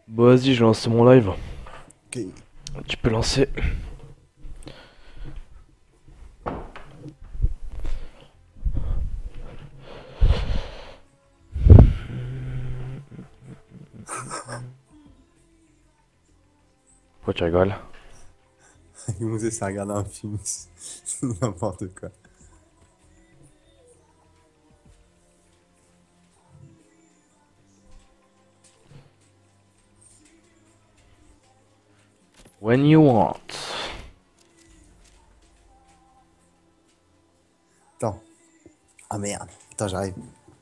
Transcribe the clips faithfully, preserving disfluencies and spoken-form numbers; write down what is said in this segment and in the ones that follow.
Bon, vas-y, je lance mon live. Ok. Tu peux lancer. Pourquoi tu rigoles? Il nous essaie de regarder un film. C'est n'importe quoi. When you want. Attends. Ah merde. Attends, j'arrive.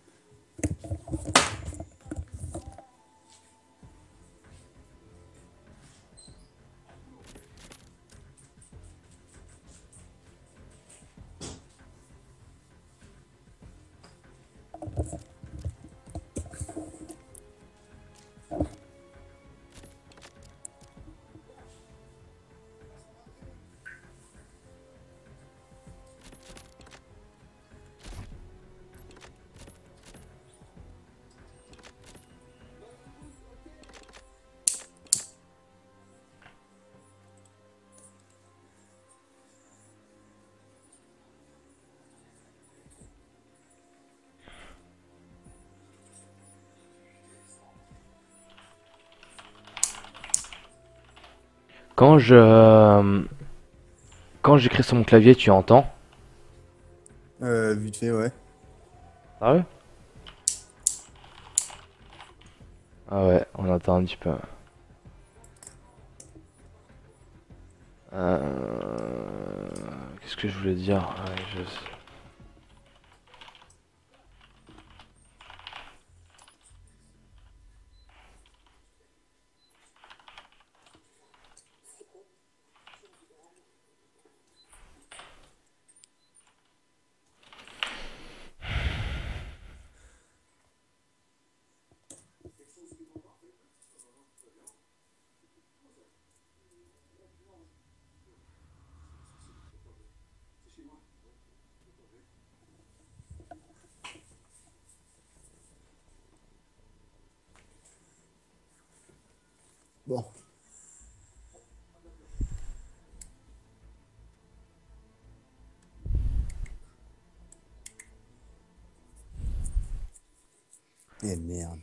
Quand je. euh, Quand j'écris sur mon clavier, tu entends? Euh, vite fait, ouais. Sérieux? Ah ouais, on entend un petit peu. Euh... Qu'est-ce que je voulais dire? Ouais, je... Bon. Eh merde.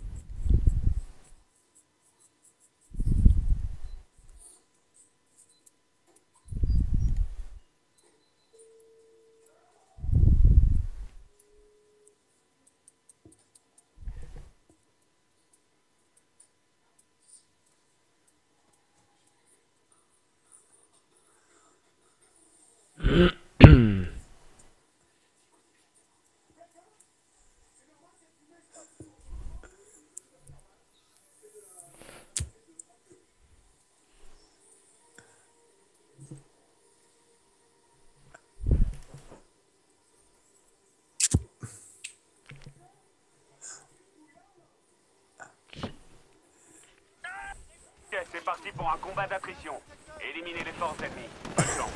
Ok, c'est parti pour un combat d'attrition. Éliminez les forces ennemies. Bonne chance.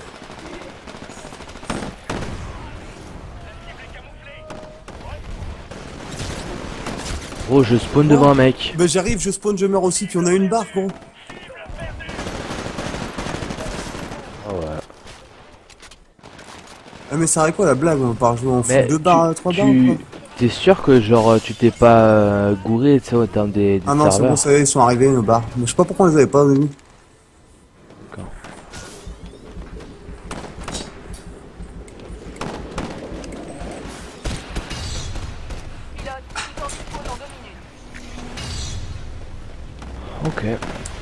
La cible est camouflée. Oh, je spawn Oh, devant un mec. bah j'arrive, je spawn, je meurs aussi, puis on a une barre, gros. Ah ouais. Ah mais ça arrête quoi la blague? On part jouer en full Mais deux tu, barres, trois barres ou quoi? tu, t'es sûr que genre tu t'es pas euh, gouré, tu sais, au terme des, des Ah non, c'est bon, serveurs? ça y est, ils sont arrivés, nos barres. Mais je sais pas pourquoi on les avait pas au début. D'accord. Pilote, tout en dispo dans deux minutes. Ok.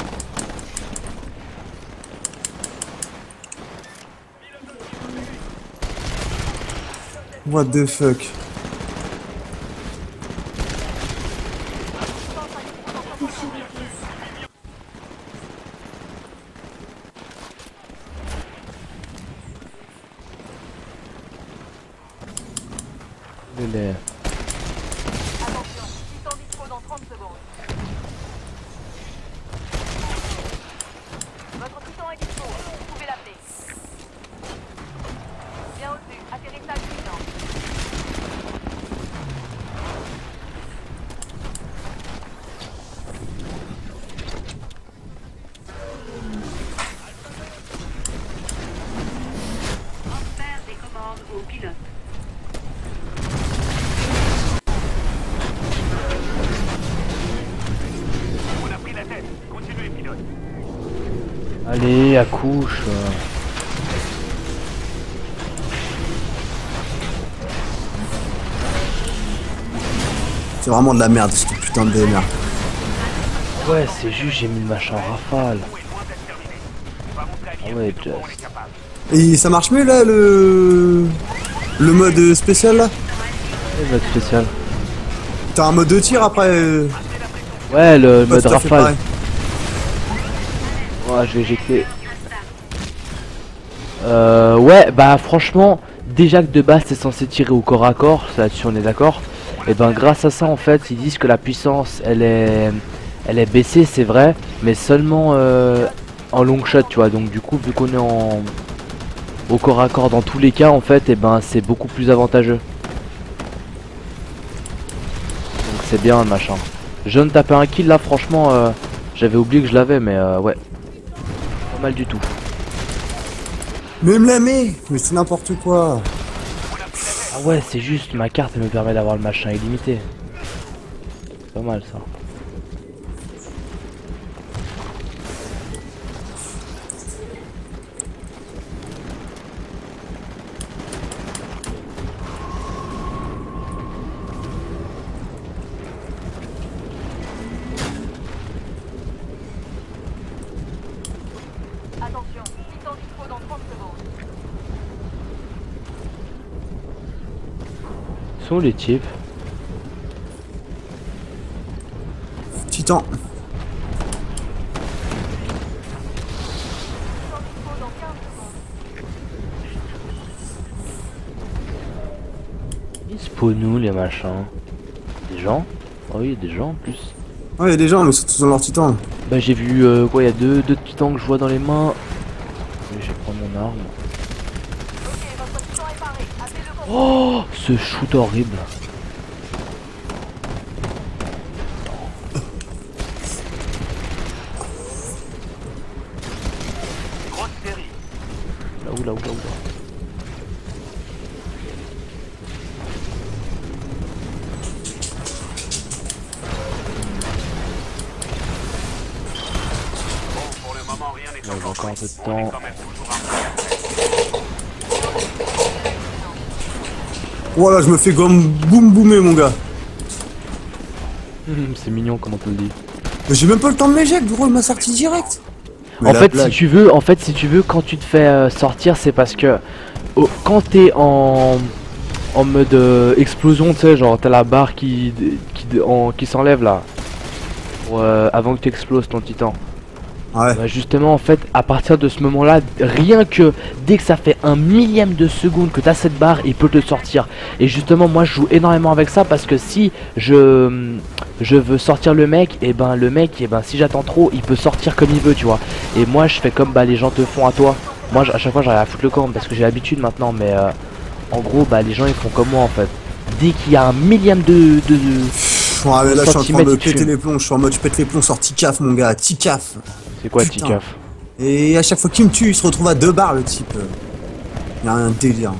What the fuck? Les- les- Attention, tout en dispo dans trente secondes. Votre titan est dispo, vous pouvez l'appeler. Bien au-dessus, atterrissage imminent. Allez, accouche. C'est vraiment de la merde, cette putain de D M R. Ouais, c'est juste, j'ai mis le machin en rafale. Ah ouais, just. Et ça marche mieux là, le... Le mode spécial là? Le mode spécial. T'as un mode de tir après euh... Ouais, le pas mode tout à fait rafale. pareil. Ouais, je vais éjecter. Euh, ouais, bah franchement, déjà que de base t'es censé tirer au corps à corps, ça là-dessus on est d'accord. Et ben grâce à ça en fait, ils disent que la puissance elle est, elle est baissée, c'est vrai, mais seulement euh, en long shot, tu vois. Donc du coup, vu qu'on est en au corps à corps dans tous les cas en fait, et ben c'est beaucoup plus avantageux. Donc c'est bien le machin. Je viens de taper un kill là, franchement, euh, j'avais oublié que je l'avais, mais euh, ouais, pas mal du tout. Même la mais, mais c'est n'importe quoi. Ah ouais, c'est juste, ma carte elle me permet d'avoir le machin illimité. C'est pas mal ça. Attention, titan dispo dans trente secondes. Où sont les types? Titan. Titan dispo dans quinze secondes. Ils spawnent où les machins? Des gens? Oh oui, des gens en plus. Ouais, y'a des gens, mais c'est tous dans leur titan. Bah j'ai vu euh, quoi, il y a deux, deux titans que je vois dans les mains. Oui, je vais prendre mon arme. Ok, votre titan est paré. Appelez le Oh, ce shoot horrible. Grosse série. Là où, là où, là où, là. Bon, pour le moment, rien n'est Là, j'ai encore encore un prêt. peu de On est temps. quand même toujours un Voilà, je me fais gomme boum boumer, mon gars. C'est mignon comme on te le dit. Mais j'ai même pas le temps de l'éjecte, gros, il m'a sorti direct. Mais En la fait, blague. si tu veux, en fait, si tu veux, quand tu te fais euh, sortir, c'est parce que oh, quand t'es en en mode euh, explosion, tu sais, genre t'as la barre qui qui, en- qui s'enlève là, pour, euh, avant que tu exploses ton titan. Ouais. Bah justement, en fait, à partir de ce moment-là, rien que dès que ça fait un millième de seconde que t'as cette barre, il peut te sortir. Et justement, moi, je joue énormément avec ça parce que si je je veux sortir le mec, et ben le mec, et ben si j'attends trop, il peut sortir comme il veut, tu vois. Et moi, je fais comme bah les gens te font à toi. Moi, j- à chaque fois, j'arrive à foutre le camp parce que j'ai l'habitude maintenant, mais euh, en gros, bah les gens ils font comme moi en fait. Dès qu'il y a un millième de, de, de- Ouais, mais là, je suis en train de centimètres, tu péter fumes. les plombs. Je suis en mode, je pète les plombs sur Ticaf, mon gars. Ticaf. c'est quoi, Putain. Ticaf? Et à chaque fois qu'il me tue, il se retrouve à deux barres, le type. Y'a un délire.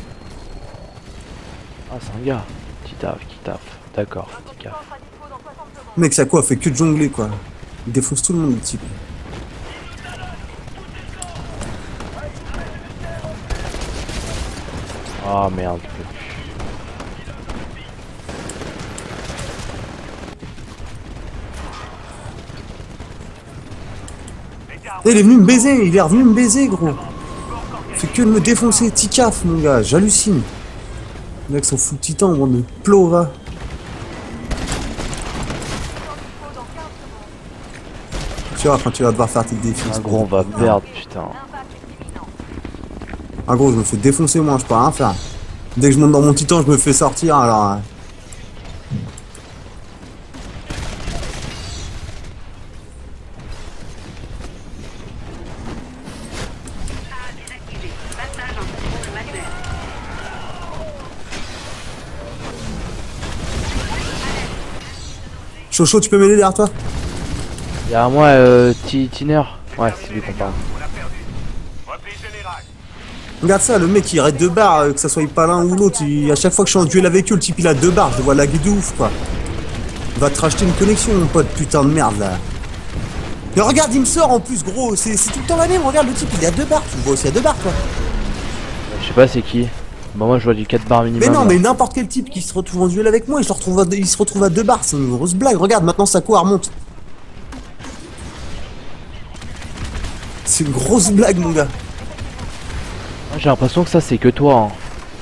Ah, c'est un gars. Ticaf, Ticaf. D'accord, Votre Ticaf. titan sera dispo dans soixante secondes. Mec, ça quoi? Fait que de jongler, quoi. Il défonce tout le monde, le type. Ah merde. Eh, il est venu me baiser, il est revenu me baiser, gros. Fait que de me défoncer, Ticaf, mon gars, j'hallucine. Le mec, son fou de titan, on me plova. Tu vois, quand tu vas devoir faire tes défis. Ah gros, on va perdre, putain. L'impact est imminent. Ah gros, je me fais défoncer, moi, je peux rien faire. Dès que je monte dans mon titan, je me fais sortir, alors... hein. Chocho, tu peux m'aider derrière toi? Derrière moi, euh, Ti- Tiner. Ouais, c'est lui qu'on parle. On l'a perdu. Repli général. Regarde ça, le mec il arrête deux barres, euh, que ça soit pas l'un ou l'autre. il- À chaque fois que je suis en duel avec eux, le type il a deux barres, je le vois laguer de ouf quoi. Va te racheter une connexion, mon pote, putain de merde là. Mais regarde, il me sort en plus, gros. C'est tout le temps la même. Regarde, le type, il est à deux barres. Tu le vois aussi à deux barres, toi. Je sais pas c'est qui. Bon, moi je vois du quatre barres minimum. Mais non, là. mais n'importe quel type qui se retrouve en duel avec moi, il se retrouve à, il se retrouve à deux barres. C'est une grosse blague. Regarde, maintenant sa co remonte. C'est une grosse blague, mon gars. J'ai l'impression que ça c'est que toi. Hein.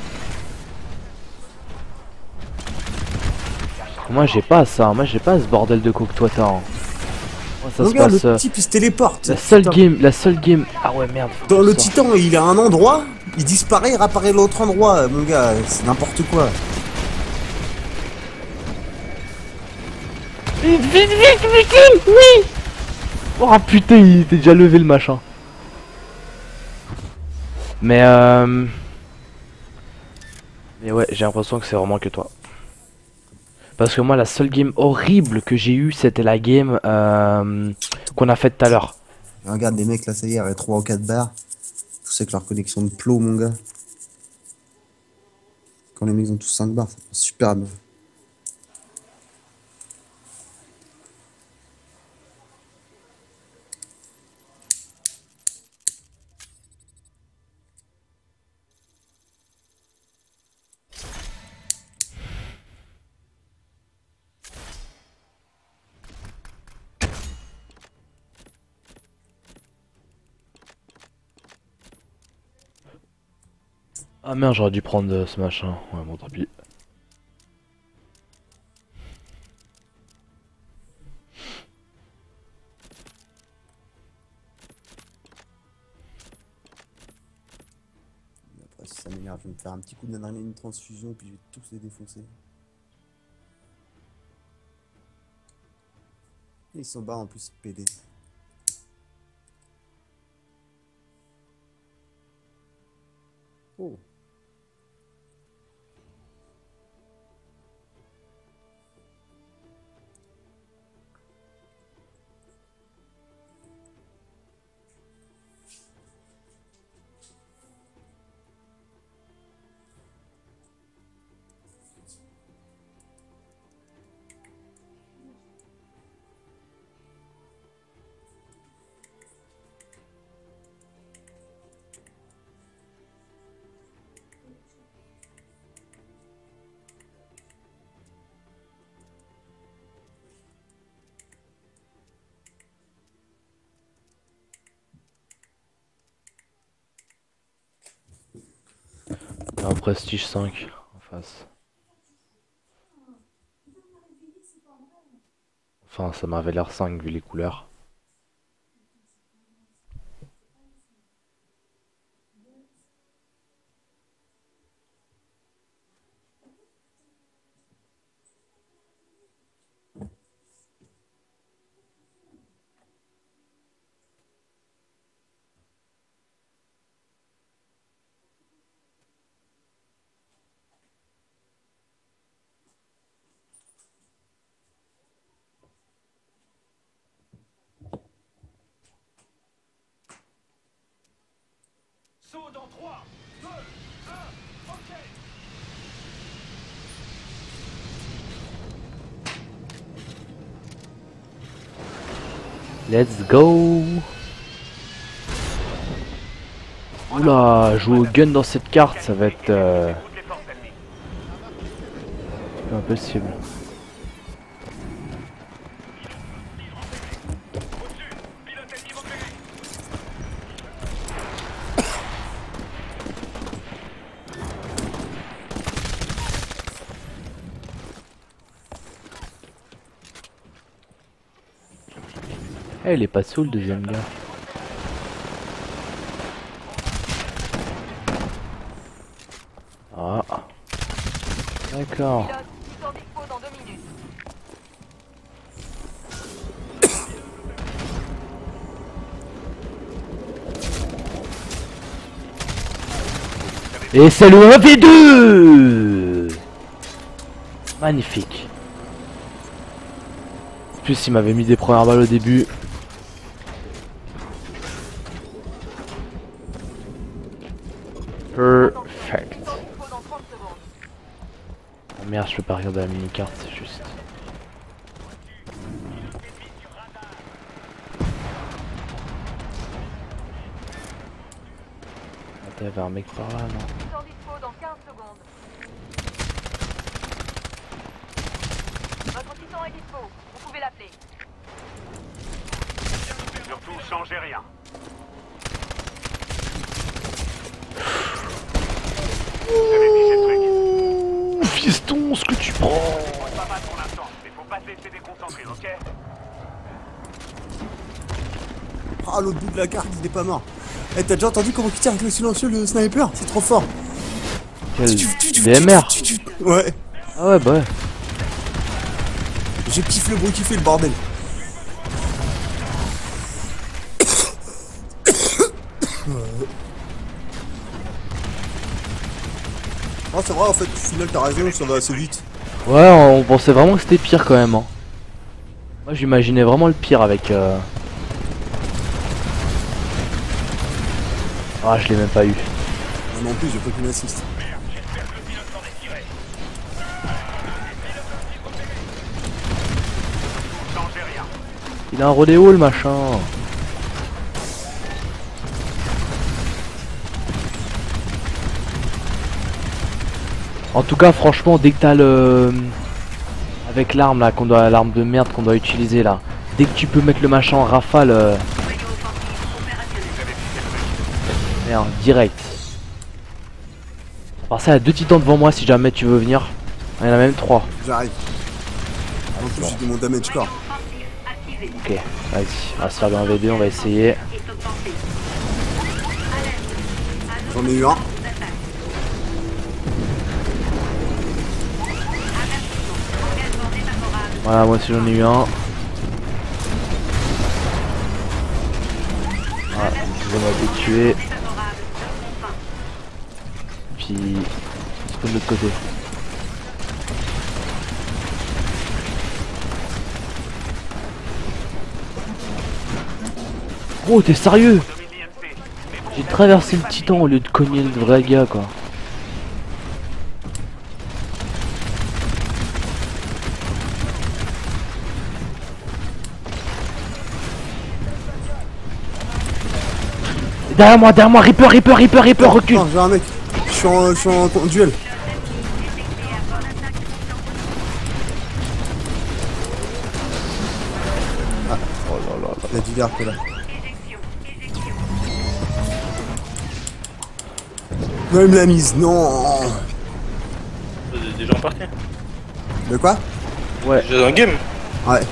Moi j'ai pas ça. Moi j'ai pas ce bordel de co que toi t'as. Hein. Moi, ça se Regarde, passe. le euh, type, il se téléporte. La seule Putain. game, la seule game. Ah ouais merde. faut Dans que je le sorte. titan, il a un endroit, il disparaît, il réapparaît à l'autre endroit, mon gars. C'est n'importe quoi. Vite, vite, vite, vite, oui. Oh putain, il était déjà levé le machin. Mais euh... Mais ouais, j'ai l'impression que c'est vraiment que toi. Parce que moi, la seule game horrible que j'ai eue, c'était la game euh, qu'on a faite tout à l'heure. Regarde, les mecs, là, ça y est, il y a trois ou quatre barres. Tous avec leur connexion de plot, mon gars. Quand les mecs ont tous cinq barres, ça passe super bien. Ah merde, j'aurais dû prendre euh, ce machin. Ouais, bon, tant pis. Après, si ça m'énerve, je vais me faire un petit coup d'adrénaline transfusion, puis je vais tous les défoncer. Et ils sont bas en plus, P D. Oh. Il y a un Prestige cinq en face. Enfin, ça m'avait l'air cinq vu les couleurs. Saut dans trois, deux, un, ok. Let's go. Oula, jouer au gun dans cette carte, ça va être euh, Toutes les forces ennemies. impossible. Au-dessus, pilote ennemi reculé. Eh, il est pas sous le deuxième gars. Ah. D'accord. Pilote, ils sont dispo dans deux minutes. Et c'est le un v deux. Magnifique. En plus, il m'avait mis des premières balles au début. Perfect. Ils sont dispo dans trente secondes. Oh merde, je peux pas regarder la mini-carte, c'est juste. Il y avait un mec par là, non? Titan dispo dans quinze secondes. Votre titan est dispo. Vous pouvez l'appeler. Surtout, changez rien. Vous avez piché le truc. Fiston, ce que tu prends! C'est pas mal pour l'instant, mais faut pas te laisser déconcentrer, ok? Ah, l'autre bout de la carte, il est pas mort. Eh, t'as déjà entendu comment il tire avec le silencieux, le sniper? C'est trop fort. Quel Tu- tu- tu- D M R! tu- tu- tu- Ouais. Ah ouais, bah ouais. J'ai kiffé le bruit qu'il fait, le bordel. Ah, c'est vrai, en fait, au final, t'as raison, ça va assez vite. Ouais, on pensait vraiment que c'était pire quand même. Hein. Moi j'imaginais vraiment le pire avec... Euh... Ah, je l'ai même pas eu. Ah, non, en plus, j'ai pas qu'une assist. Changez rien. Il a un rodéo le machin. En tout cas, franchement, dès que t'as le... Avec l'arme là, qu'on doit, l'arme de merde qu'on doit utiliser là. Dès que tu peux mettre le machin en rafale... Euh... Merde, direct. Alors ça, il y a deux titans devant moi si jamais tu veux venir. Il y en a même trois. J'arrive. En plus, j'ai de mon damage core. Ok, vas-y, on va se faire un V deux, on va essayer. J'en ai eu un. Voilà, moi aussi j'en ai eu un. Voilà, on va les tuer. Puis, c'est de l'autre côté. Oh, t'es sérieux? J'ai traversé le titan au lieu de cogner le vrai gars, quoi. Derrière moi, derrière moi, Reaper, Reaper, Reaper, Reaper, recule. Non, j'ai un mec. Je suis en, je suis en en duel. Ah. Oh là là là. Il y a du verre là. Non, il me l'a mise. Non. Vous êtes déjà en partie? De quoi? Ouais. Déjà dans le game? Ouais.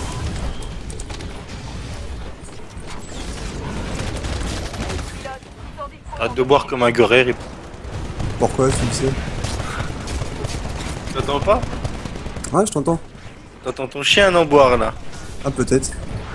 Arrête de boire comme un goré. Pourquoi tu le sais? T'entends pas? Ouais, je t'entends. T'entends ton chien en boire là. Ah, peut-être.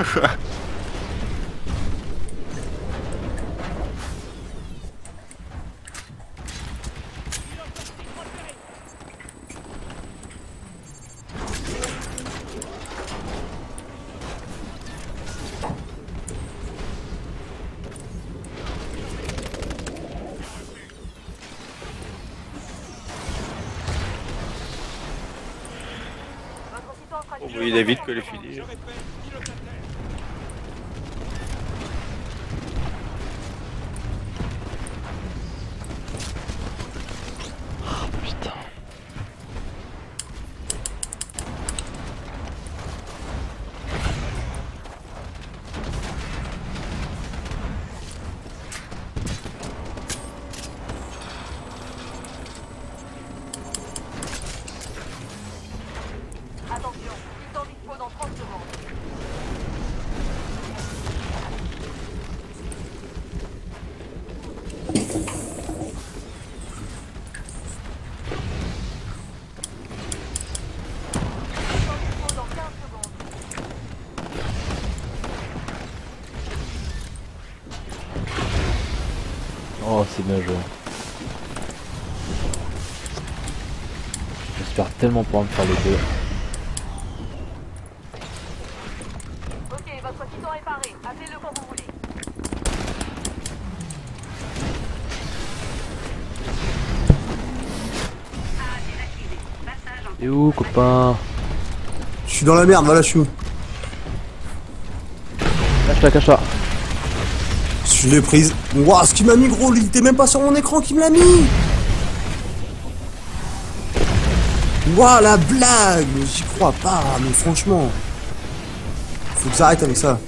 Votre titan sera Oh, il est vite que les filles. Putain. Attention, titan dispo dans trente secondes. Titan dispo dans quinze secondes. Oh, c'est bien joué. J'espère tellement pouvoir me faire les deux. Ok, votre titan est paré. Appelez-le quand vous voulez. Et où, copain? Je suis dans la merde, voilà, je suis où? Cache-toi, cache-toi. Je Je l'ai prise. Waouh, ce qu'il m'a mis, gros, il était même pas sur mon écran qui me l'a mis. Waouh, la blague. J'y crois pas, mais franchement. Faut que ça arrête avec ça.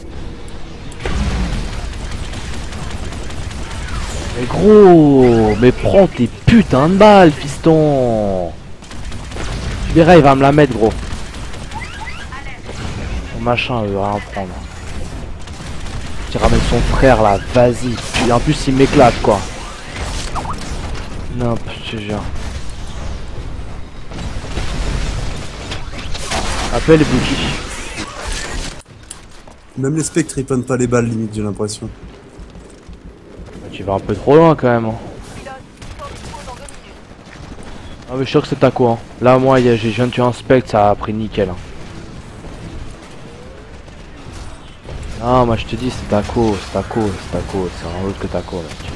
Mais gros, mais prends tes putains de balles, fiston. Tu verras, il va me la mettre, gros. Son machin, il veut rien prendre. Tu ramènes son frère là, vas-y. Et en plus, il m'éclate quoi. Non, je te jure. Appelle les bougies. Même les spectres ils prennent pas les balles limite, j'ai l'impression. Tu vas un peu trop loin quand même. Hein. Pilote, sort dispo dans deux minutes. Ah mais je suis sûr que c'est Taco. Hein. Là moi je viens de tuer un spectre, ça a pris nickel. Hein. Non moi je te dis c'est Taco, c'est Taco, c'est Taco, c'est un autre que Taco là.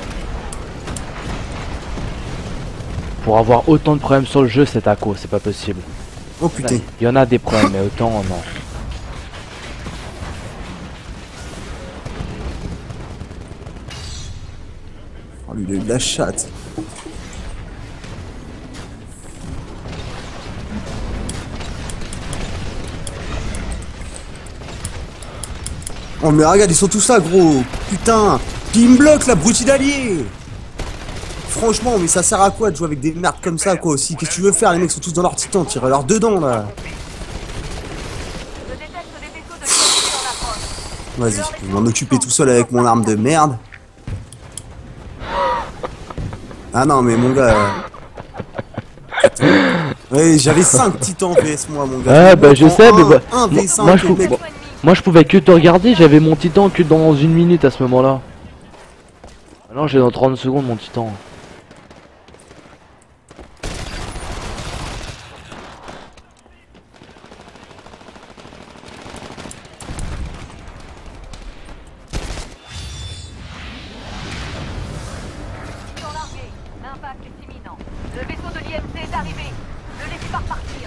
Pour avoir autant de problèmes sur le jeu c'est Taco, c'est pas possible. Oh putain. Il y en a des problèmes mais autant non. Oh lui il a eu de la chatte. Oh mais regarde ils sont tous là gros. Putain. Puis il me bloque la brutie d'allier. Franchement mais ça sert à quoi de jouer avec des merdes comme ça quoi aussi. Qu'est-ce que tu veux faire, les mecs sont tous dans leur titan, tire-leur dedans là. Je détecte des vaisseaux de l'I M C en approche. Vas-y, je vais m'en occuper tout seul avec mon arme de merde. Ah non mais mon gars. Ouais, j'avais cinq titans V S moi mon gars. Ah bah je sais mais bah, un V cinq moi, je le pou- mec. moi, moi, je pouvais que te regarder, j'avais mon titan que dans une minute à ce moment là. Ah non j'ai dans trente secondes mon titan. Sur largué. L'impact est imminent. Le vaisseau de l'I M C est arrivé. Ne laissez pas repartir.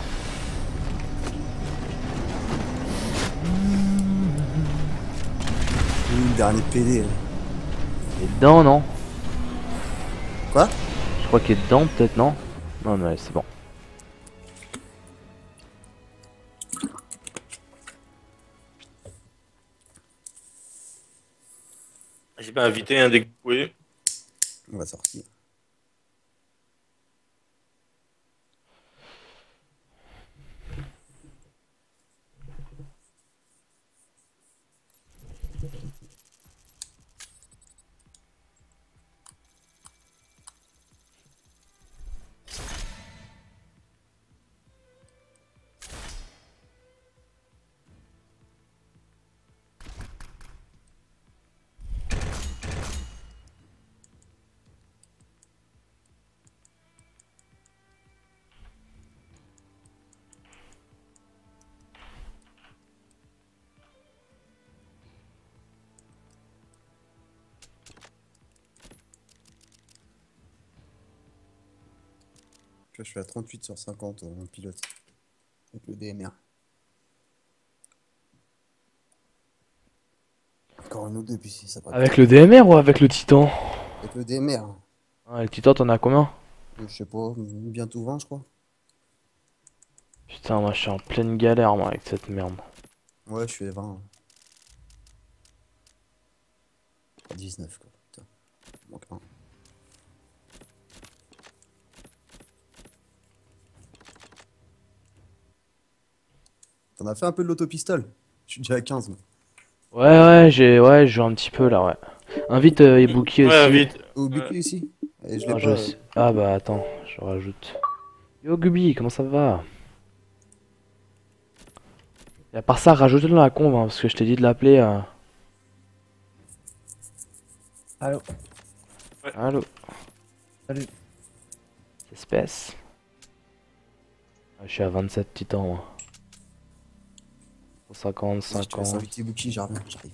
Le dernier P D. Il est dedans non? Quoi? Je crois qu'il est dedans peut-être non? Non mais c'est bon. J'ai pas invité un dégoûté. On va sortir. Là, je suis à trente-huit sur cinquante en pilote. Avec le D M R. Encore une ou deux, puis si ça paraît. Avec le D M R ou avec le titan? Avec le D M R. Ah, le titan t'en as combien? Je sais pas, bientôt vingt, je crois. Putain moi je suis en pleine galère moi avec cette merde. Ouais, je suis à vingt. dix-neuf, quoi. Putain. Il manque un. T'en as fait un peu de l'autopistole? Je suis déjà à quinze, moi. Ouais ouais j'ai ouais je joue un petit peu là ouais. Invite euh, Ibuki aussi. Ouais, vite. Au Buki ici? Et je l'ai Ah, pas. je euh, sais- ah bah attends, je rajoute. Yo Gubi, comment ça va? Et à part ça, rajoute-le dans la conve, hein, parce que je t'ai dit de l'appeler. Euh... Allô, Allô? salut. Espèce. Ah, je suis à vingt-sept titans, moi. cent cinquante, Si tu restes cinquante. avec Ibuki, j'arrive. j'arrive.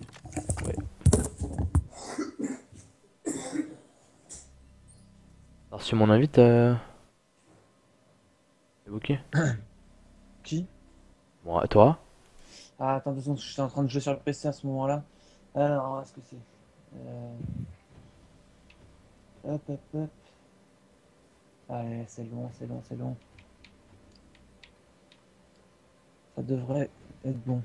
T'as reçu mon invite, euh... Ibuki? Qui? Bon, à toi? Ah, attends deux secondes, j'étais en train de jouer sur le P C à ce moment-là. Alors, est-ce que c'est Euh... Hop, hop, hop. Allez, c'est long, c'est long, c'est long. Ça devrait être bon.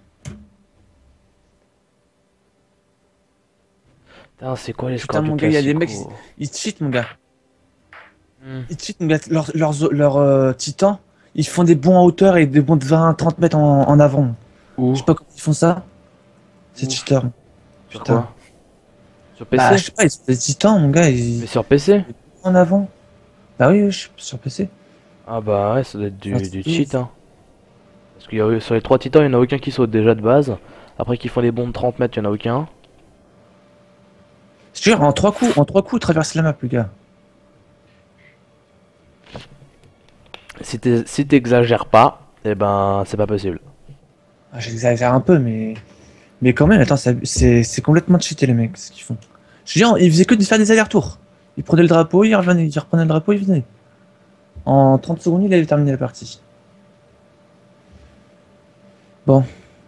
Putain, c'est quoi les Putain, scores mon du gars, il y a des mecs, Classico? ils cheat, mon gars. Hmm. Ils cheat, mon gars. Leurs leurs leurs, euh, titans, ils font des bonds en hauteur et des bonds de vingt à trente mètres en, en avant. Où? Je sais pas comment ils font ça. C'est Où? cheater. Sur Putain. quoi? Sur P C? Bah, je sais pas, ils sont des titans, mon gars. Ils Mais sur P C? en avant. Bah oui, oui, je suis sur P C. Ah bah ouais, ça doit être du, Ah, du c'est cheat hein. Parce qu'il y a sur les trois titans, il n'y en a aucun qui saute déjà de base. Après qu'ils font des bonds de trente mètres, il n'y en a aucun. Je te jure, en trois coups, en trois coups, ils traversent la map, le gars. Si t'es- si t'exagères pas, eh ben c'est pas possible. Ah, j'exagère un peu, mais. Mais quand même, attends, c'est c'est- c'est complètement cheaté, les mecs, ce qu'ils font. Je te dis, ils faisaient que de faire des allers-retours. Ils prenaient le drapeau, ils revenaient, ils reprenaient le drapeau, ils venaient. En trente secondes, il avait terminé la partie. Bon.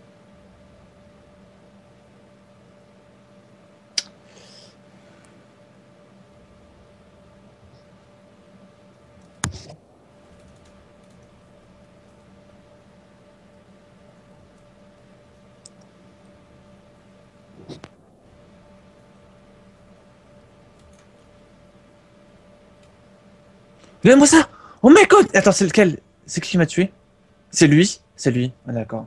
Donne-moi ça! Oh my god! Attends, c'est lequel? C'est qui qui m'a tué? C'est lui? C'est lui. Ah, d'accord.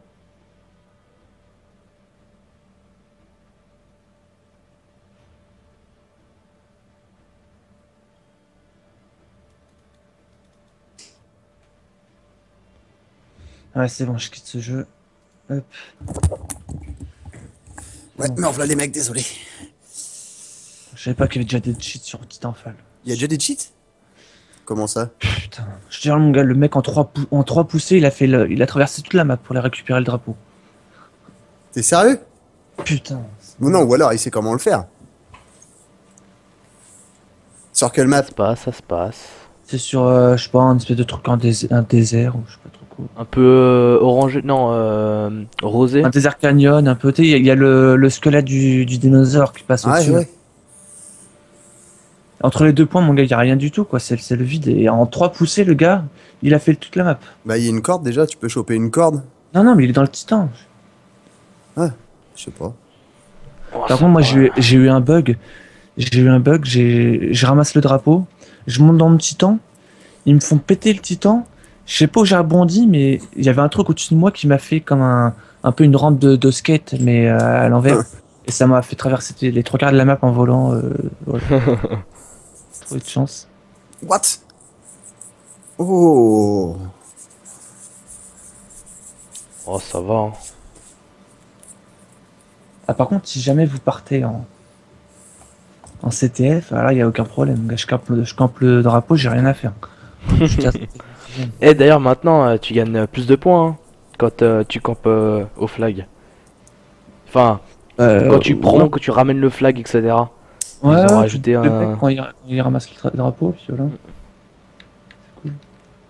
Ouais, c'est bon, je quitte ce jeu. Hop. Ouais, Bon. mais voilà les mecs, désolé. Je savais pas qu'il y avait déjà des cheats sur Titanfall. Il y a déjà des cheats? Comment ça? Putain. Je te dis, mon gars, le mec en trois, pou- en trois poussées, il a, fait le... il a traversé toute la map pour aller récupérer le drapeau. T'es sérieux? Putain. Ou non, ou alors il sait comment le faire. Sur quelle map? Ça se passe, ça se passe. C'est sur, euh, je sais pas, un espèce de truc en dés- un désert ou je sais pas trop quoi. Un peu euh, orangé, non, euh, rosé. Un désert canyon, un peu. Tu sais, il y a- il y, a le, le squelette du, du dinosaure qui passe Ouais, au-dessus. ouais. Entre les deux points, mon gars, il y a rien du tout, quoi. C'est c'est le vide. Et en trois poussées, le gars, il a fait toute la map. Bah, il y a une corde déjà, tu peux choper une corde. Non, non, mais il est dans le titan. Je sais pas. Oh, Par ça contre, moi, va. j'ai eu- j'ai eu un bug. J'ai eu un bug. J'ai je ramasse le drapeau. Je monte dans le titan. Ils me font péter le titan. Je sais pas où j'ai rebondi, mais il y avait un truc au-dessus de moi qui m'a fait comme un, un peu une rampe de, de skate, mais euh, à l'envers. Et ça m'a fait traverser les trois quarts de la map en volant. Euh, voilà. Trop eu de chance. What? Oh. Oh, ça va. Hein. Ah, par contre, si jamais vous partez en, en C T F, alors là, il n'y a aucun problème. Gars, Je campe, le, je campe le drapeau, j'ai rien à faire. Je casse- Et d'ailleurs, maintenant, euh, tu gagnes euh, plus de points hein, quand euh, tu campes euh, au flag. Enfin, Euh, quand tu prends, ouais. quand tu ramènes le flag, et cetera. Ouais, Ils ont ouais, rajouté le un- mec, quand il, quand il ramasse le tra- drapeau, puis voilà. C'est cool.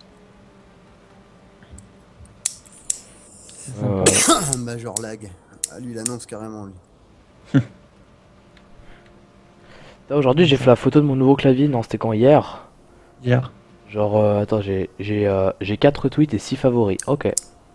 C'est sympa. Euh, Major lag. Ah, lui, il annonce carrément, lui. là, aujourd'hui, j'ai fait la photo de mon nouveau clavier. Non, c'était quand hier. Hier. Genre, euh, attends, j'ai j'ai euh, j'ai quatre tweets et six favoris. Ok.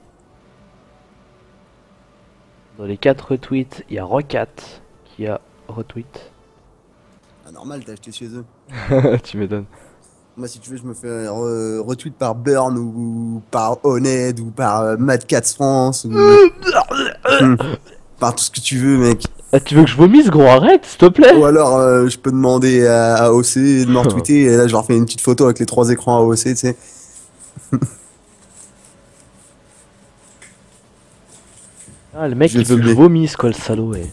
Dans les quatre tweets, il y a Rocat qui a retweet. Ah, normal, t'as acheté chez eux. Tu m'étonnes. Moi, si tu veux, je me fais re- retweet par Burn ou par Honed ou par euh, Mad Cats France ou Hmm. par tout ce que tu veux, mec. Ah, tu veux que je vomisse, gros? Arrête, s'il te plaît. Ou alors, euh, je peux demander à, à O C de me retweeter et là, je leur fais une petite photo avec les trois écrans à O C, tu sais. Ah, le mec, Je il veut que je filmais. vomisse, quoi, le salaud. Ouais.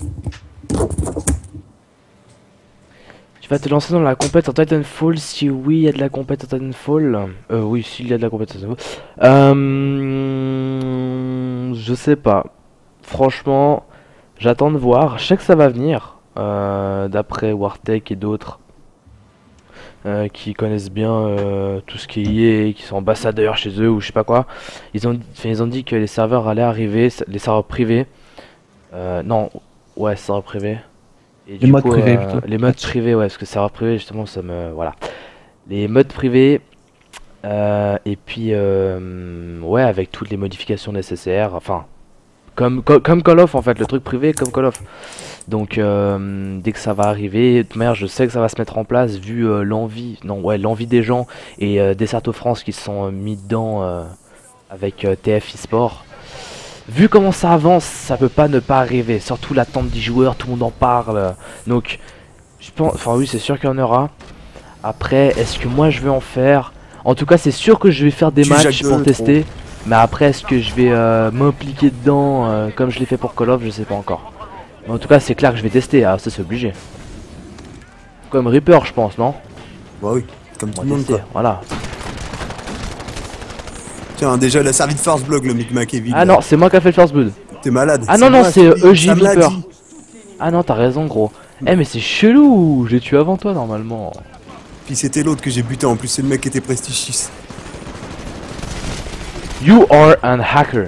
Tu vas te lancer dans la compète en Titanfall? Si oui, il y a de la compète en Titanfall. Euh, oui, s'il y a de la compète en Titanfall. Euh, je sais pas. Franchement, j'attends de voir. Je sais que ça va venir. Euh, d'après Wartech et d'autres. Euh, qui connaissent bien euh, tout ce qui y est, qui sont ambassadeurs chez eux ou je sais pas quoi. Ils ont, enfin, ils ont dit que les serveurs allaient arriver, les serveurs privés. Euh, non, ouais, serveurs privés. Et Les du modes coup, privés, euh, plutôt. les modes privés, ouais, parce que serveur privé, justement, ça me. Voilà. Les modes privés. euh, et puis, euh, ouais, avec toutes les modifications nécessaires. Enfin, comme, co- comme Call of, en fait, le truc privé, comme Call of. Donc, euh, dès que ça va arriver, de toute manière, je sais que ça va se mettre en place, vu euh, l'envie. Non, ouais, l'envie des gens et euh, des Certes France qui se sont euh, mis dedans euh, avec euh, T F eSport. Vu comment ça avance, ça peut pas ne pas arriver. Surtout l'attente des joueurs, tout le monde en parle. Donc, je pense, enfin oui, c'est sûr qu'il y en aura. Après, est-ce que moi je vais en faire? En tout cas, c'est sûr que je vais faire des Tu matchs jacques pour de tester. Mais après, est-ce que je vais euh, m'impliquer dedans euh, comme je l'ai fait pour Call of? Je sais pas encore. Mais en tout cas, c'est clair que je vais tester. Ah, ça c'est obligé. Comme Reaper, je pense, non? Bah oui, comme tout On le va monde tester. quoi. Voilà. Tiens, déjà il a servi de first block le Mick McKevin. Ah non, c'est moi qui a fait le first blood. T'es malade. Ah non, non, moi, c'est je te E dis, J ça me l'a Viper. dit. Ah non, t'as raison, gros. Eh, mais c'est chelou. J'ai tué avant toi normalement. Puis c'était l'autre que j'ai buté en plus, c'est le mec qui était Prestige six. You are an hacker.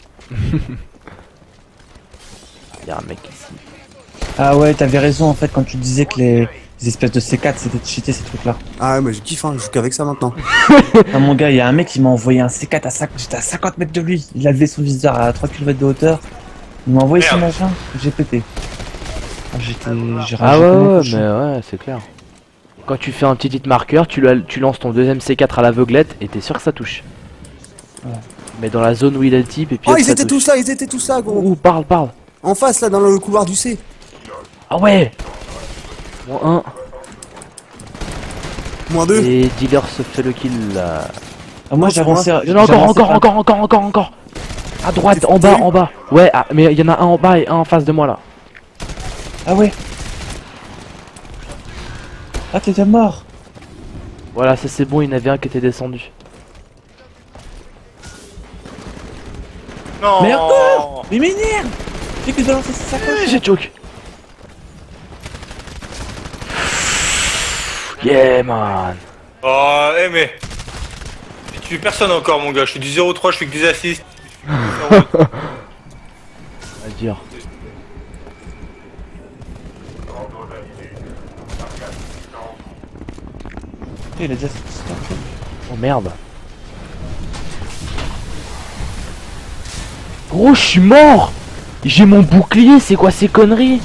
Il y a un mec ici. Ah ouais, t'avais raison en fait quand tu disais que les, les espèces de C quatre c'était cheaté ces trucs là. Ah ouais, moi je kiffe, hein, je joue qu'avec ça maintenant. Ah mon gars, il y a un mec qui m'a envoyé un C quatre à cinq, j'étais à cinquante mètres de lui. Il a levé son viseur à trois kilomètres de hauteur. Il m'a envoyé son Merde. machin, j'ai pété. Ah, J'étais. J'ai Ah ragé ouais, comme un ouais, cochon. mais ouais, c'est clair. Quand tu fais un petit hit marqueur, tu, la- tu lances ton deuxième C quatre à l'aveuglette et t'es sûr que ça touche. Ouais. Mais dans la zone où il a le type et puis. Oh, hop, ils ça étaient touche. tous là, ils étaient tous là, gros. Ouh, parle, parle. En face, là, dans le couloir du C. Ah ouais. Moins un. Moins deux. Et Dealer se fait le kill. là. Ah, moi Oh, j'ai c'est avancé. Il y en a j'ai encore, avancé encore, pas- encore, encore, encore, encore. À droite, T'es en bas, foutu en bas. Ouais, ah, mais il y en a un en bas et un en face de moi là. Ah ouais. Ah t'étais mort. Voilà, ça c'est bon, il y en avait un qui était descendu. Non. Mais encore Mais m'énerve. J'ai que de lancer sa sacoche. J'ai choke. Yeah man. Oh, eh mais. J'ai tué personne encore, mon gars. Je suis du zéro trois, je fais que des assists. Je fais que des zéro. À dire. Il a déjà. Oh merde. Gros, je suis mort. J'ai mon bouclier, c'est quoi ces conneries?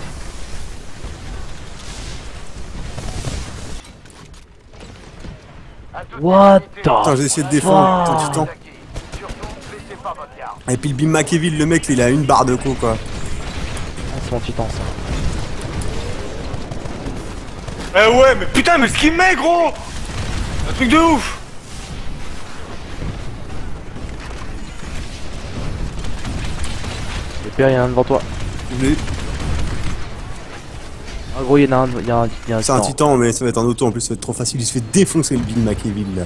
What the Attends, j'ai essayé de défendre. fuck? Attends, titan. Surtout, baissez pas votre garde. Et puis le Bim McKevin, le mec, il a une barre de co, quoi. Ah, c'est mon titan ça. Eh ouais, mais putain, mais ce qu'il met, gros. Un truc de ouf. Le père, il y en a un devant toi. Je l'ai- Ah gros, il y en a un, il y a un, il y a un C'est un titan. titan, mais ça va être un auto en plus, ça va être trop facile. Il se fait défoncer le Bim McKevin, là.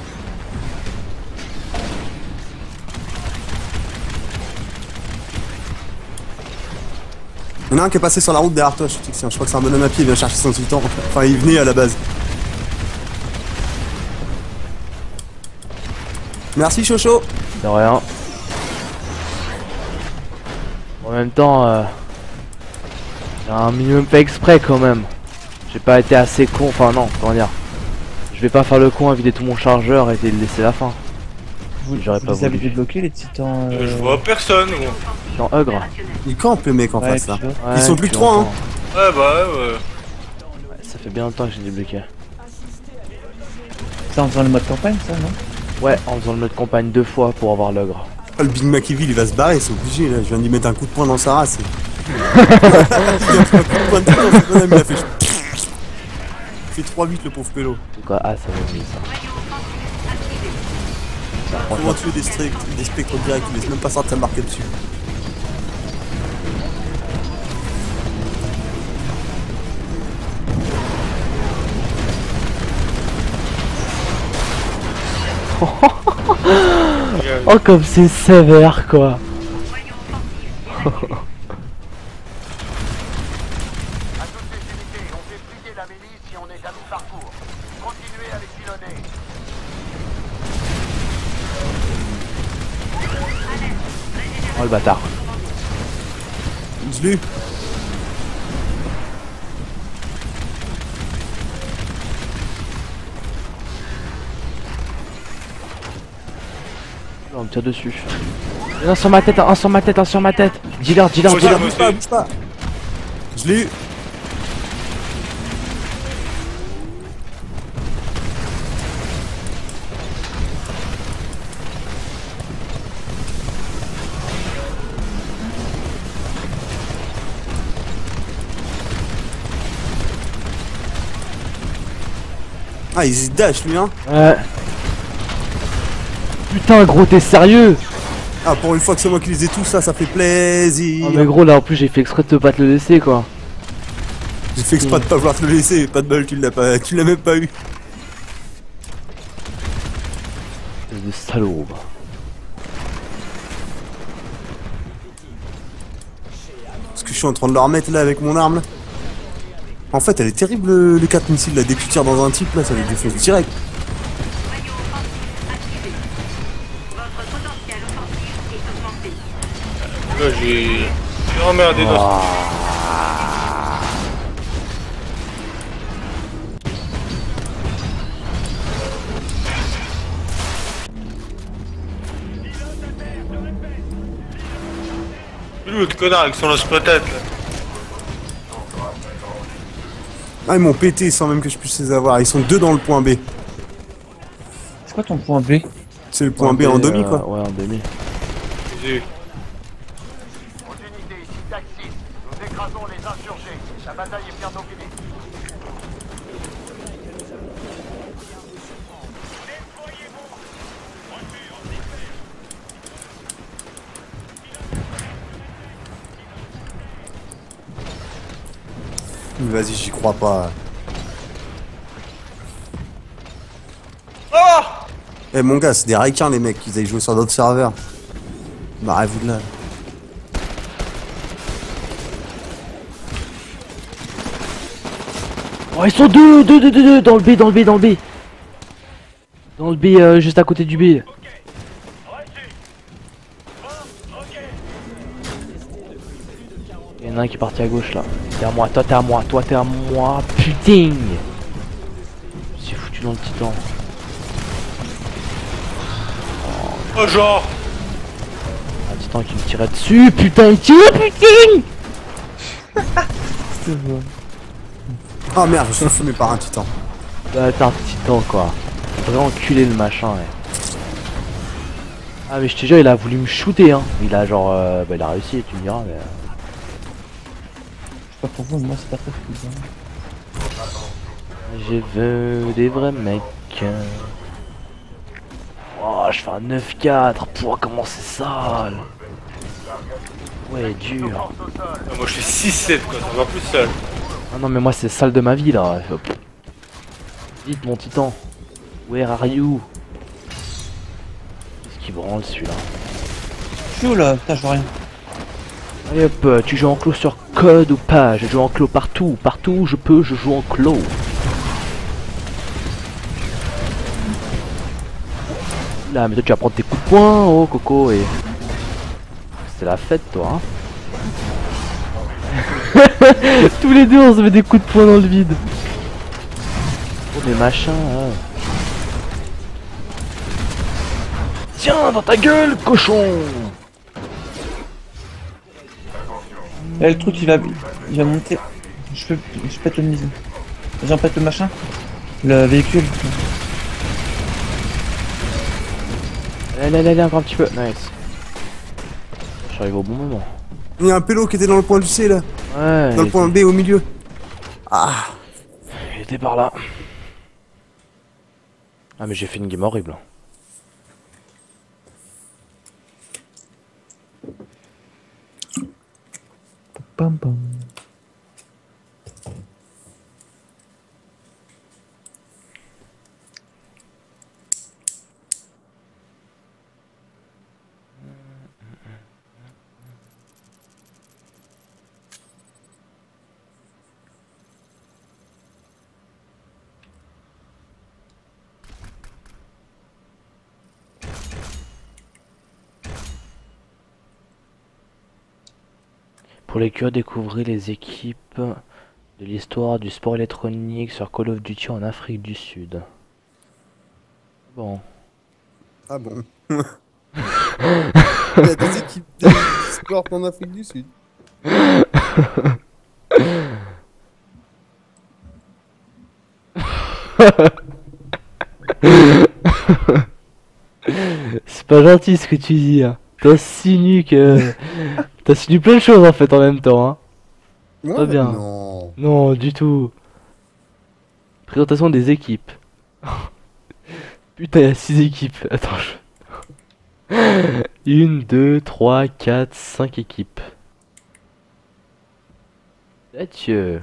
Il y en a un qui est passé sur la route derrière toi, je, te dis que c'est un- je crois que c'est un bonhomme à pied, il vient chercher son titan. Enfin, il venait à la base. Merci Chocho. De rien. En même temps, euh, j'ai un minimum fait exprès quand même. J'ai pas été assez con, enfin non, comment dire. Je vais pas faire le con à vider tout mon chargeur et te laisser la fin. Vous, J'aurais vous pas les avez voulu. débloqués les titans. Euh, euh, Je vois personne, gros. Dans Hugre. Il campe le mec en ouais, face là. tu vois. Ouais, Ils sont plus depuis que trois, hein. longtemps. Ouais, bah ouais, ouais. Ouais, ça fait bien longtemps que j'ai débloqué. C'est en faisant le mode campagne ça non? Ouais, en faisant le mode campagne deux fois pour avoir l'Hugre. Ah, le Big McKevin il va se barrer, c'est obligé là. Je viens d'y mettre un coup de poing dans sa race. Il a pris un coup de poing de titan, ce bonhomme, il a fait. Il fait trois huit le pauvre pélo. En tout cas, ah, ça va mieux ça. Ça, Comment franchement, tuer des, spectres, des spectres directs, il laisse même pas sortir marqué dessus. oh, comme c'est sévère quoi. À toutes les unités, on fait plier la milice si on est à mi-parcours. Continuez à les pilonner. Oh le bâtard. Je l'ai eu. On me tire dessus. Un sur ma tête, un sur ma tête, un sur ma tête. Dealer, dealer, Faut dealer. ça, Bouge pas, bouge pas. Je l'ai eu. Ah, il se dash lui, hein. Ouais. Putain, gros, t'es sérieux? Ah, pour une fois que c'est moi qui les ai tous, ça, ça fait plaisir. Oh, mais gros, là en plus, j'ai fait exprès de te pas te le laisser quoi. J'ai fait exprès de pas vouloir te le laisser, pas de bol, tu l'as pas, tu l'as même pas eu. Espèce de salaud. Parce que je suis en train de leur mettre là avec mon arme là. En fait, elle est terrible le, le quatre missiles là. Dès que tu tires dans un type là, ça les défonce direct. Maillot offensif activé. Votre potentiel offensif est augmenté. Là, j'ai. J'ai emmerdé dans Ah. ce. L'autre connard avec son lance-patate là. Ah, ils m'ont pété sans même que je puisse les avoir. Ils sont deux dans le point B. C'est quoi ton point B? C'est le point B en demi quoi. Ouais, en demi. J'ai eu. Aux unités ici Taxis, nous écrasons les insurgés. La bataille est bientôt finie. Vas-y, j'y crois pas. Oh Eh mon gars, c'est des requins les mecs, ils aillent jouer sur d'autres serveurs. Barrez-vous de là. Oh, ils sont deux, deux, deux, deux, deux, dans le B, dans le B, dans le B. Dans le B, euh, juste à côté du B. Il y en a un qui est parti à gauche là. T'es à moi, toi t'es à moi, toi t'es à moi. Putain! C'est foutu dans le titan. Oh, genre Un titan qui me tirait dessus, putain, il tire, putain! Ah merde, je suis fumé par un titan. Bah, t'es un titan quoi. Vraiment enculé le machin, ouais. Ah, mais je te jure, il a voulu me shooter, hein. Il a genre. Euh, bah, il a réussi, tu me diras, mais. C'est pas pour vous, mais moi c'est pas très cool. Je veux des vrais mecs. Oh, je fais un neuf quatre. Pouah, comment c'est sale. Ouais, dur. Ah, moi je fais six sept quoi, ça va plus seul. Ah non, mais moi c'est sale de ma vie là. Hop. Vite, mon titan. Where are you? Qu'est-ce qui branle celui-là? Je suis où là? Putain, je vois rien. Allez hop, euh, tu joues en clos sur code ou pas? Je joue en clos partout. Partout où je peux, je joue en clos. Là, mais toi tu vas prendre tes coups de poing, oh Coco, et... C'est la fête toi, hein. Tous les deux on se met des coups de poing dans le vide. Oh mais machin, hein. Tiens, dans ta gueule, cochon. Là, le truc il va, il va monter. Je peux, je pète le mise. J'en pète le machin. Le véhicule. Allez, allez, allez, encore un petit peu, nice. Je suis arrivé au bon moment. Il y a un pélo qui était dans le point du C là. Ouais, Dans le il point B au milieu. Ah. était- il était par là. Ah mais j'ai fait une game horrible. Pam pam. Pour les curieux, découvrez les équipes de l'histoire du sport électronique sur Call of Duty en Afrique du Sud. Bon. Ah bon. Il y a des équipes de sport en Afrique du Sud. C'est pas gentil ce que tu dis. Hein. T'insinues que. T'insinues plein de choses en fait en même temps. Hein. Ouais, Pas bien. Non. Non, du tout. Présentation des équipes. Putain, il y a six équipes. Attends, je... Une, deux, trois, quatre, cinq équipes. Adieu.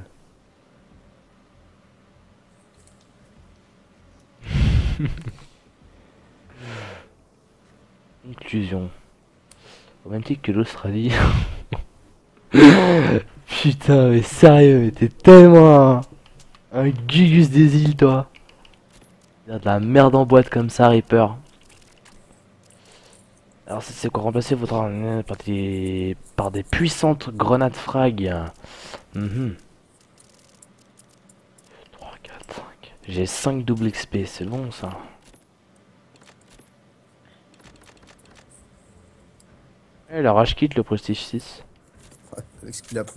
Inclusion. Au même titre que l'Australie. Putain, mais sérieux, mais t'es tellement un, un Gugus des îles, toi. Il y a de la merde en boîte comme ça, Reaper. Alors, c'est quoi remplacer votre armée par des, par des puissantes grenades frag. Mhm. trois, quatre, cinq. J'ai cinq double X P, c'est bon ça. Et la rage quitte le prestige six. Ouais, avec ce qu'il a pris.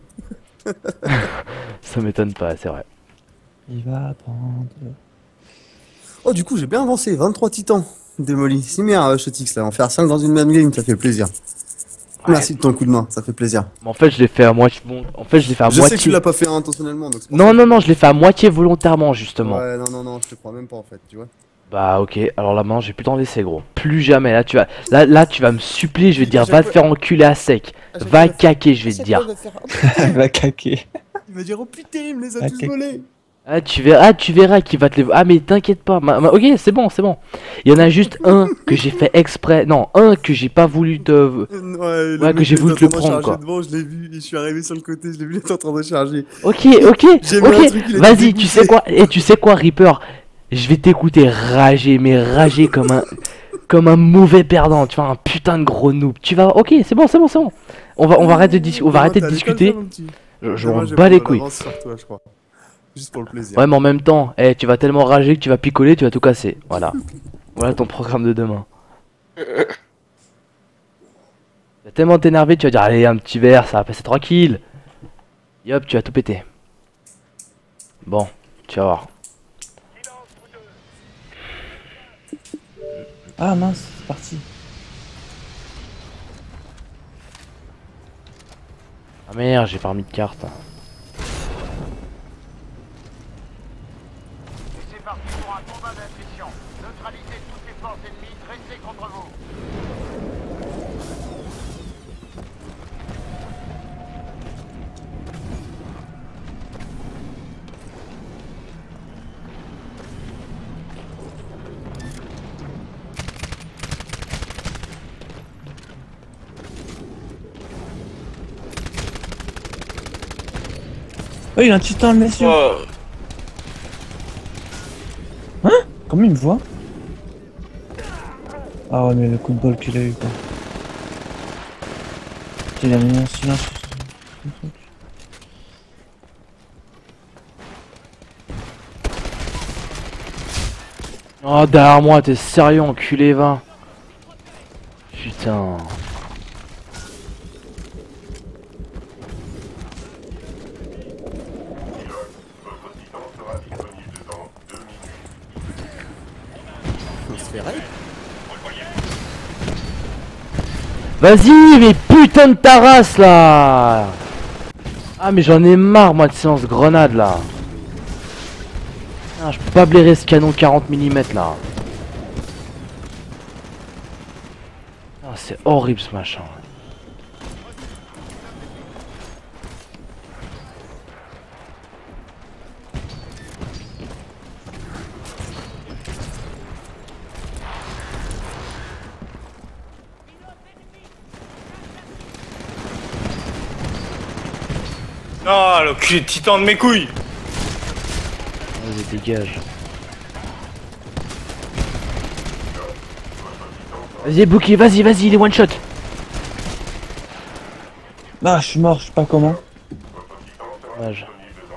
Ça m'étonne pas, c'est vrai. Il va prendre. Oh, du coup, j'ai bien avancé. vingt-trois titans démolis. C'est bien, euh, Shotix, là. En faire cinq dans une même game, ça fait plaisir. Ouais. Merci de ton coup de main, ça fait plaisir. Mais en fait, je l'ai fait à moitié. Bon, en fait, je l'ai fait à Je moitié. sais que tu l'as pas fait intentionnellement. Donc c'est pour Non, ça. non, non, je l'ai fait à moitié volontairement, justement. Ouais, non, non, non, je te crois même pas en fait, tu vois. Bah, ok. Alors là, maintenant, j'ai plus t'en laisser, gros. Plus jamais. Là, tu vas, là, là, tu vas me supplier. Je vais te dire, À chaque va te fois- faire enculer à sec. À chaque Va fois, il caquer, je vais te dire. Il va caquer. Il va dire, oh putain, il me les a Ah, tous quel- volés. Ah, tu verras, tu verras qui va te les. Ah, mais t'inquiète pas. ma- ma- Ok, c'est bon, c'est bon. Il y en a juste un que j'ai fait exprès. Non, un que j'ai pas voulu te. Ouais, le Ouais, que mec j'ai était voulu en te le train de prendre, charger quoi. Devant, je l'ai vu, je suis arrivé sur le côté, je l'ai vu, il était en train de charger. Ok, ok, J'ai mis un ok. truc, il était Vas-y, tu dégoûté. sais quoi? Et tu sais quoi, Reaper? Je vais t'écouter rager, mais rager comme un. Comme un mauvais perdant, tu vois, un putain de gros noob. Tu vas. Ok, c'est bon, c'est bon, c'est bon. On va, on va arrêter de, dis- on va arrêter de discuter. Je, je m'en bats les couilles. Sur toi, je crois. Juste pour le plaisir. Ouais, mais en même temps, eh, tu vas tellement rager que tu vas picoler, tu vas tout casser. Voilà. Voilà ton programme de demain. Tu vas tellement t'énerver, tu vas dire, allez, un petit verre, ça va passer tranquille. Et hop, tu vas tout péter. Bon, tu vas voir. Ah mince, c'est parti. Ah merde, j'ai pas remis de carte. Et c'est parti pour un combat d'attrition. Neutralisez toutes les forces ennemies dressées contre vous. Oh, il a un titan, le monsieur. Oh, Comment il me voit? Ah ouais, mais le coup de bol qu'il a eu, quoi. Putain, il a mis un silence sur son truc. Oh, derrière moi, t'es sérieux, enculé, va. Putain. On se fait raid. Vas-y, mais putain de ta race, là. Ah, mais j'en ai marre, moi, de séance grenade, là. Ah, je peux pas blairer ce canon quarante millimètres, là. Ah, c'est horrible, ce machin. non, le cul de titan de mes couilles. Vas-y, dégage. Vas-y, Bookie, vas-y, vas-y, il est one shot. Ah, je suis mort, je sais pas comment. Dommage.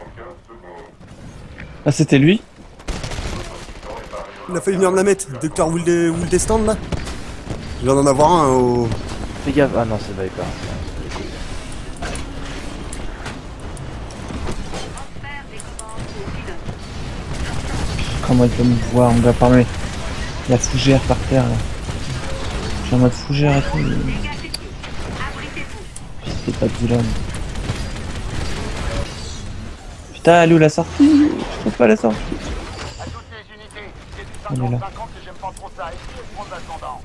Ah, c'était lui? Il a failli venir me la mettre. Docteur Will, Will Desstand là. Je viens d'en avoir un au... Fais gaffe. Ah non, c'est Viper. Transfert des commandes au pilote. Comment il peut me voir, on va parler. La fougère par terre là. Je suis en mode fougère et tout. Dégâts critiques. Abritez-vous. C'est pas de l'homme. Putain, elle est où la sortie? Je trouve pas la sortie. À toutes les unités, c'est du On est là. cinquante cinquante et j'aime pas trop ça. Essayez de prendre l'ascendant.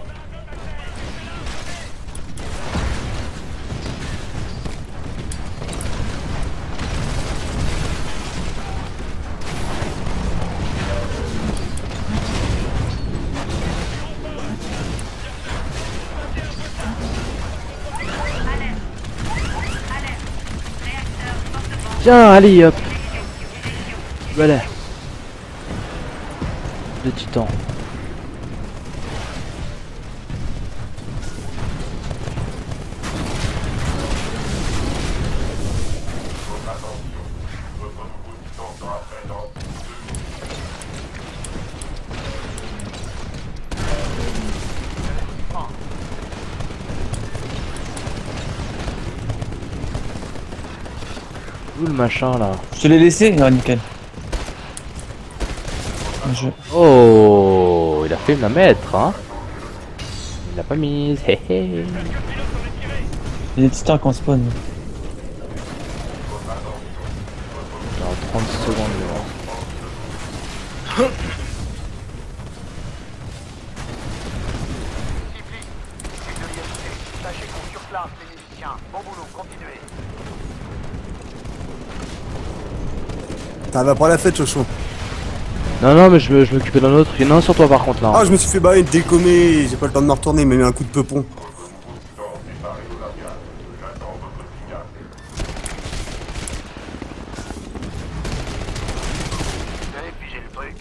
Tiens, allez, hop. Voilà. Deux titans. Où le machin là? Je te l'ai laissé? Non, nickel. Je... Oh, il a fait me la mettre, hein. Il l'a pas mise, hé hé. Il y a des titans qui en spawn. Dans trente secondes, là. Discipline. C'est de l'I M C. Sachez qu'on surclasse les miliciens. Bon boulot, continuez. Ça va pas la fête, Chochon. Non, non, mais je, me- je m'occupais d'un autre. Il y en a un sur toi par contre là. Ah, je me suis fait bailler, déconner. J'ai pas le temps de me retourner, il m'a mis un coup de peupon. Allez, figez le truc.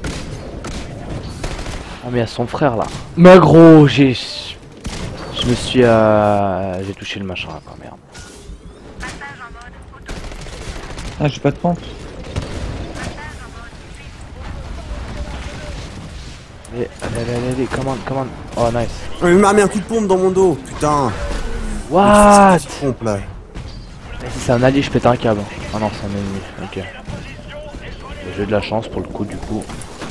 Oh, mais il y a son frère là. Mais gros, j'ai. Je me suis. Euh... J'ai touché le machin là, quand merde. Passage en mode auto. Ah, j'ai pas de pompe. Allez, allez, allez, allez, allez, come on, come on. Oh, nice. Oh, il m'a remis un coup de pompe dans mon dos, putain. What? C'est pompe là. Si c'est un allié, je pète un câble. Ah non, c'est un ennemi. Ok. J'ai eu de la chance pour le coup, du coup.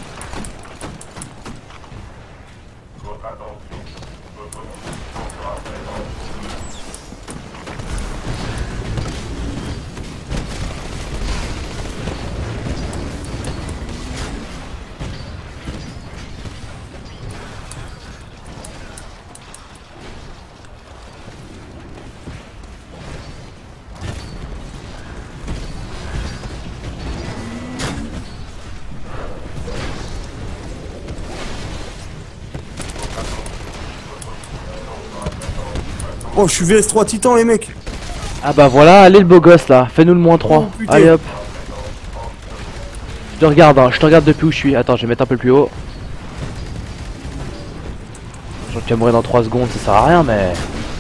Oh, je suis V S trois Titan, les mecs. Ah bah voilà, allez le beau gosse là, fais-nous le moins trois. Oh, putain. Allez hop. Je te regarde, hein. Je te regarde depuis où je suis. Attends, je vais mettre un peu plus haut. Je tu vas mourir dans trois secondes, ça sert à rien, mais.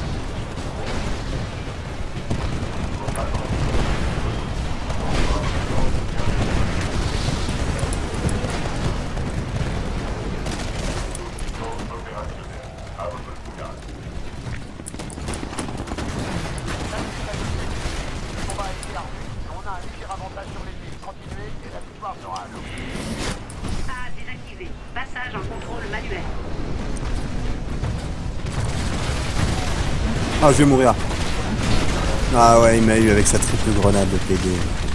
On va être là. On a un léger avantage sur les villes. Continuez et la victoire sera à nous. A désactivé. Passage en contrôle manuel. Ah, je vais mourir. Ah ouais, il m'a eu avec sa triple grenade de P D.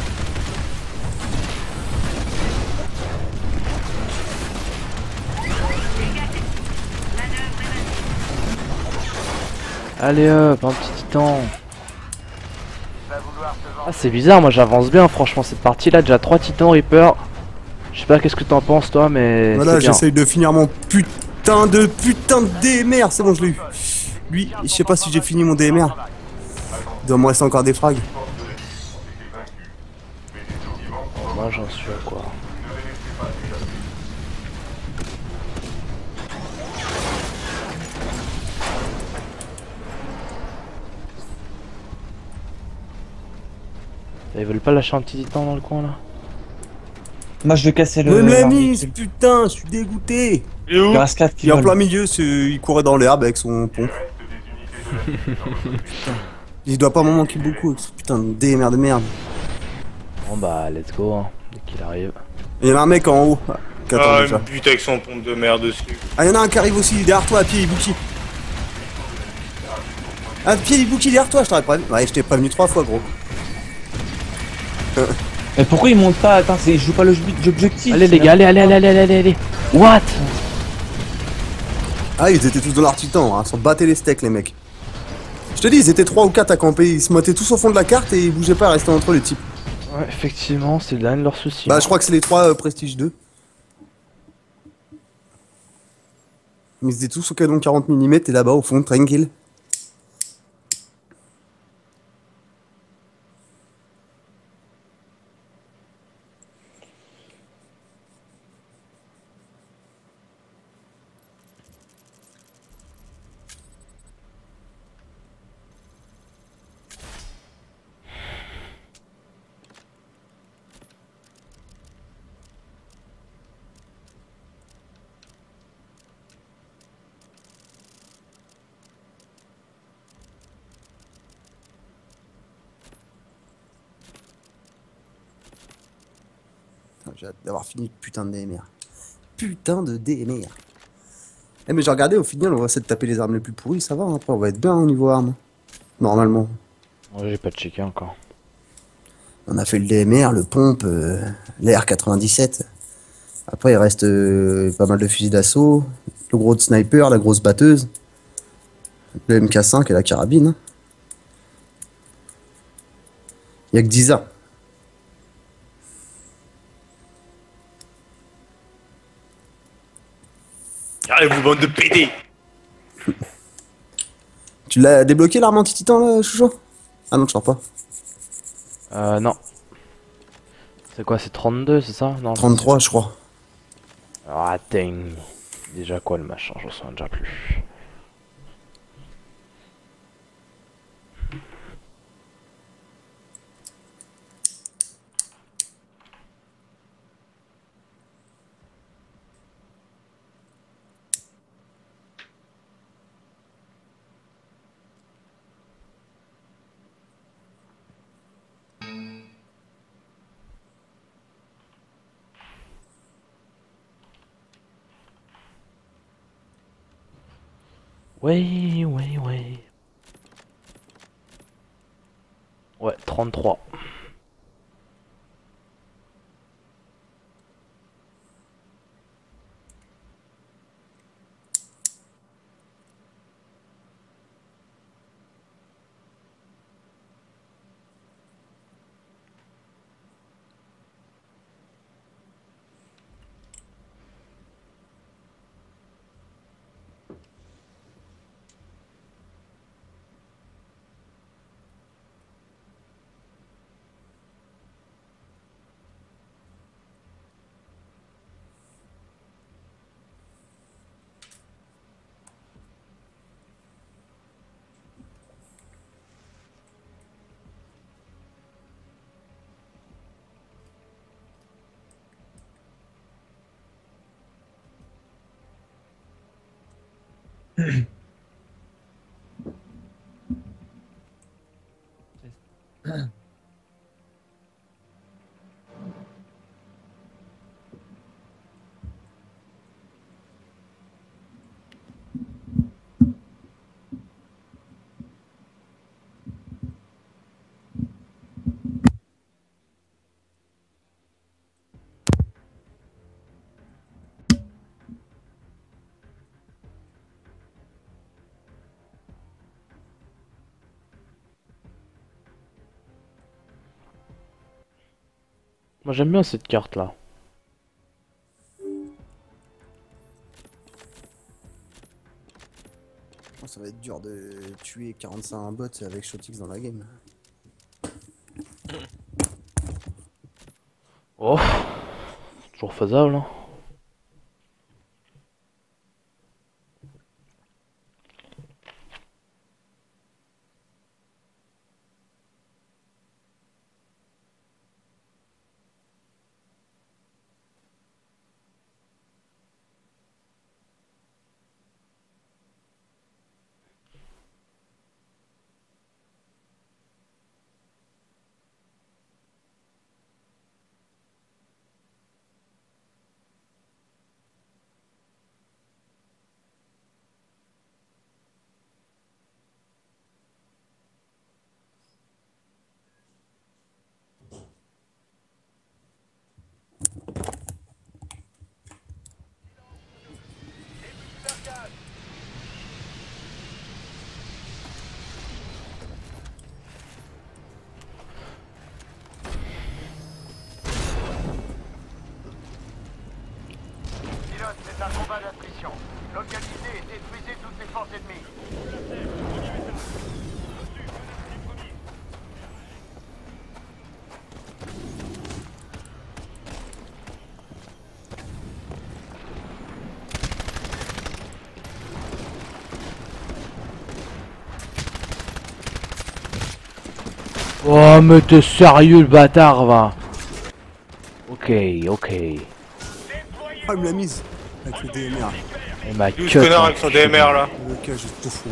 Allez hop, un petit titan. Il va vouloir se Ah, venger. c'est bizarre, moi j'avance bien, franchement, cette partie là. Déjà trois titans Reaper. Je sais pas qu'est-ce que t'en penses, toi, mais. Voilà, c'est bien. j'essaye de finir mon putain de putain de D M R. C'est bon, je l'ai eu. Lui, je sais pas si j'ai fini mon D M R. Il doit me rester encore des frags. Moi j'en suis à quoi? Ils veulent pas lâcher un petit titan dans le coin là? Moi, je vais casser le. Mais me l'a l'arbre. mis, putain, je suis dégoûté. Il est où? Il reste quatre qui Il est en volent. plein milieu, c'est- il courait dans l'herbe avec son pompe. Il doit pas m'en manquer beaucoup avec ce putain de D M R de merde. Bon bah let's go hein, dès qu'il arrive. Il y en a un mec en haut. qui attend Ah, il déjà. me bute avec son pompe de merde dessus. Ah, il y en a un qui arrive aussi, derrière toi, à pied, Ibuki. À pied, Ibuki, derrière toi, je t'aurais prévenu. Ouais, je t'ai prévenu trois fois, gros. Mais pourquoi ils montent pas? Attends, c'est- ils jouent pas le jeu d'objectif. Allez les gars, allez, allez, allez, allez, allez, allez. What? Ah, ils étaient tous dans leur titan, hein, ils s'en battaient les steaks, les mecs. Je te dis, ils étaient trois ou quatre à camper, ils se mettaient tous au fond de la carte et ils bougeaient pas, ils restaient entre eux, les types. Ouais, effectivement, c'est le dernier de leurs soucis. Bah, je crois que c'est les trois euh, Prestige deux. Ils étaient tous au canon quarante millimètres et là-bas, au fond, tranquille. Putain, j'ai hâte d'avoir fini le putain de D M R. Putain de D M R. Eh, mais j'ai regardé, au final, on va essayer de taper les armes les plus pourries, ça va, hein, après on va être bien au niveau armes. Normalement. Ouais, j'ai pas checké encore. On a fait le D M R, le pompe, euh, l'R quatre-vingt-dix-sept. Après, il reste euh, pas mal de fusils d'assaut, le gros de sniper, la grosse batteuse, le M K cinq et la carabine. Il y a que dix armes. Allez, vous bande de pédés. Tu l'as débloqué l'arme anti-titan là, chouchou? Ah non, toujours pas. Euh, non. C'est quoi, c'est trente-deux, c'est ça? Non, trente-trois, je crois. Ah, dang. Déjà quoi le machin, je sens déjà plus. Ouais, ouais, ouais. Ouais, trente-trois. Moi j'aime bien cette carte là. Oh, ça va être dur de tuer quarante-cinq bots avec Shotix dans la game. Oh, toujours faisable hein. C'est un combat d'attrition. Localisez et détruisez toutes les forces ennemies. Oh mais t'es sérieux le bâtard va. Ok, ok. Et Ah, il me l'a mise. Avec le D M R. ma D'où ce cut, connard hein. avec son D M R là? Ok, j'ai tout fou.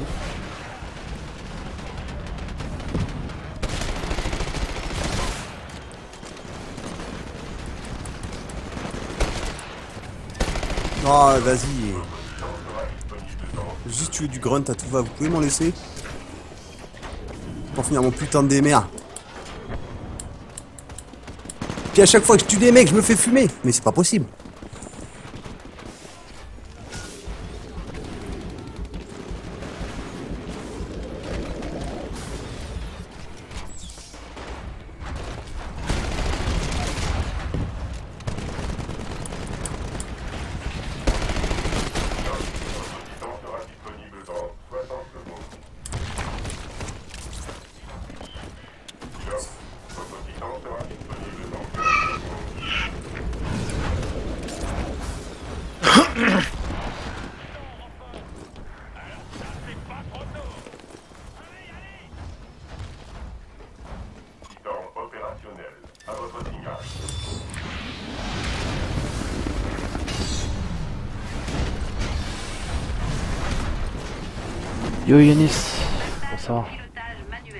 Ah, vas-y. J'ai juste tué du grunt à tout va. Vous pouvez m'en laisser? Pour finir mon putain de D M R. Puis à chaque fois que je tue des mecs, je me fais fumer. Mais c'est pas possible. Yo Yanis, bonsoir. Pilotage manuel.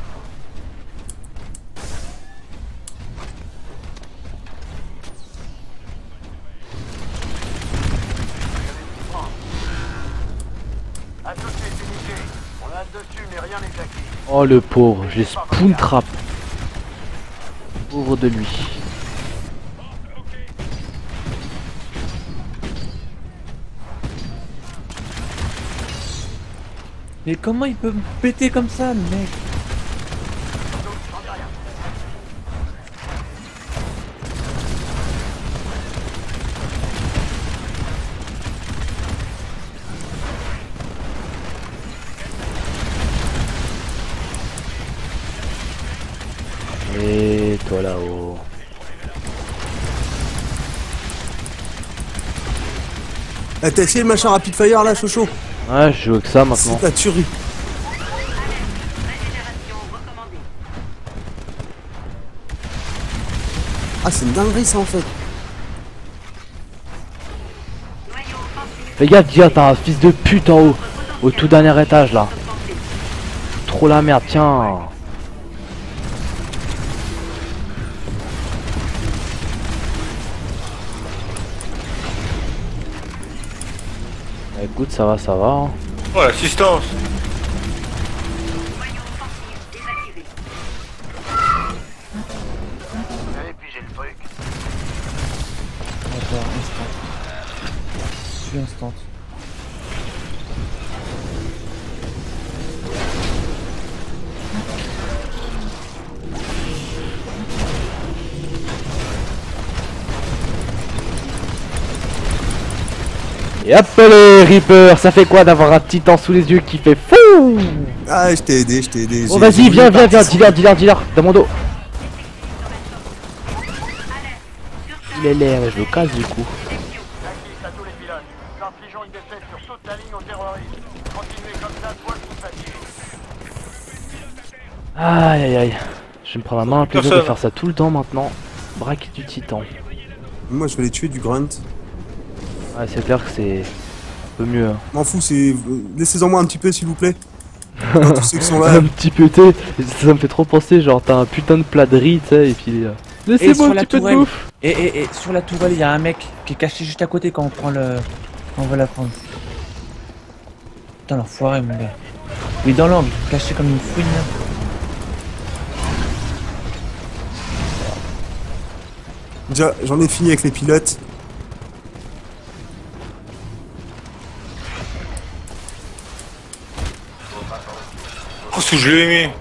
À toutes les unités. On a le dessus, mais rien n'est acquis. Oh le pauvre, j'ai spawn trap. Pauvre de lui. Mais comment il peut me péter comme ça, le mec? Et toi là-haut. Eh, t'as essayé le machin rapid fire là, Chocho? Ouais, je joue avec ça maintenant. C'est la tuerie. Régénération recommandée. Ah, c'est une dinguerie ça en fait. Noyau offensif. Fais gaffe, Dia, t'as un fils de pute en haut. Au tout dernier étage là. Trop la merde, tiens. Bah, écoute, ça va, ça va. hein. Oh l'assistance! Noyau offensif désactivé. Et puis j'ai le truc. D'accord, instant. Je suis instant. Et hop les Reaper, ça fait quoi d'avoir un titan sous les yeux qui fait fou? Ah, je t'ai aidé, je t'ai aidé. Oh j'ai- vas-y, j'ai viens, voulu viens, viens, participer. dealer, dealer, dealer, dans mon dos. Il est l'air, je le casse du coup. Acquis à tous les pilotes. Nous infligeons une défaite sur toute la ligne aux terroristes. Continuez comme ça, quoi que vous fassiez. Aïe aïe aïe. Je vais me prendre un main un plaisir de Personne. faire ça tout le temps maintenant. Braque du titan. Moi, je vais les tuer du grunt. Ouais, c'est clair que c'est un peu mieux. hein. M'en fous, c'est. euh, Laissez-en moi un petit peu, s'il vous plaît. Pas tous ceux qui sont là. Un petit peu, tu sais, ça me fait trop penser, genre t'as un putain de plat de riz, tu sais, et puis... euh, Et laissez-moi sur un la petit peu de tourelle. bouffe. Et, et, et sur la tourelle, il y a un mec qui est caché juste à côté quand on prend le. Quand on va la prendre. Putain, l'enfoiré, mon gars. Il est dans l'angle, caché comme une fouine. là. Déjà, j'en ai fini avec les pilotes. Oh ce que je l'ai aimé!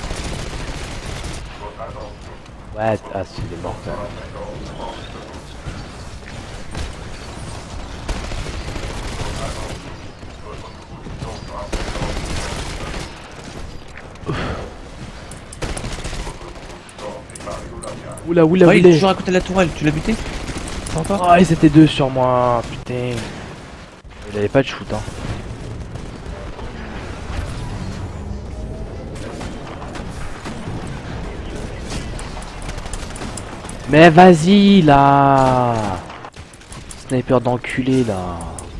Ouais, ah, c'est il est mort quand même. Oula, oula, Ouais, il est oula. toujours à côté de la tourelle, tu l'as buté? Pas encore? Oh, ils étaient deux sur moi, putain. Il avait pas de shoot, hein. Mais vas-y, là. Sniper d'enculé, là.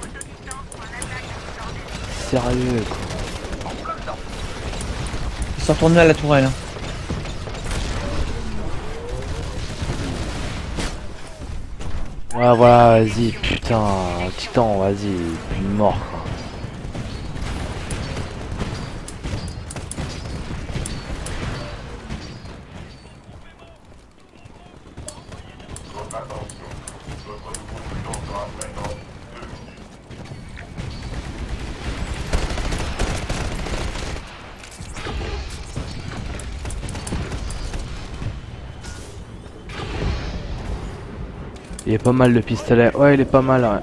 Sérieux, quoi. Ils sont retournés à la tourelle. Hein. Ouais, voilà, vas-y, putain. Titan, vas-y, plus mort, quoi. Il est pas mal le pistolet, ouais il est pas mal, ouais.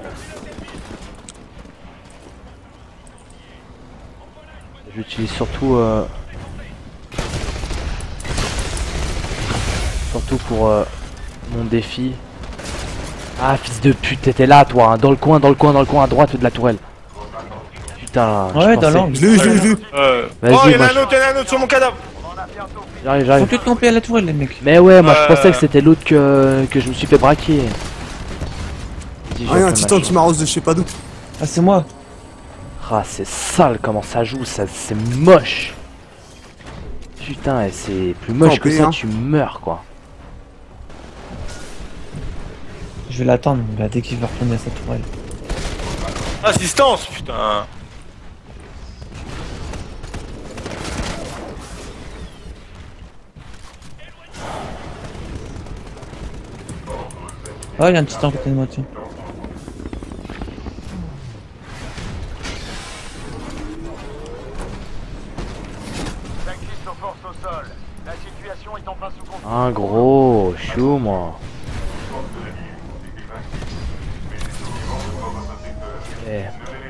J'utilise surtout euh... surtout pour euh, mon défi. Ah fils de pute, t'étais là toi, hein, dans le coin, dans le coin, dans le coin à droite de la tourelle. Putain, Ouais, je dans pensais- l'angle. Je l'ai vu, je l'ai vu. Euh... Vas-y, Oh, il y en moi, a un je- autre, il y en a un autre sur mon cadavre. J'arrive, Faut j'arrive. que camper à la tourelle, les mecs. Mais ouais, moi je Euh. pensais que c'était l'autre que, que je me suis fait braquer. Dis, Ah, y a un j'ai titan fait qui m'arrose de je sais pas d'où. Ah, c'est moi. Ah c'est sale comment ça joue, ça c'est moche. Putain, et c'est plus moche Campé, que ça, hein. tu meurs quoi. Je vais l'attendre, mon gars, dès qu'il va retourner à sa tourelle. Assistance, putain. Oh, il y a un titan à côté de moi, tiens. L'actif aux forces au sol. La situation est enfin sous contrôle. Un gros chou moi. Eh.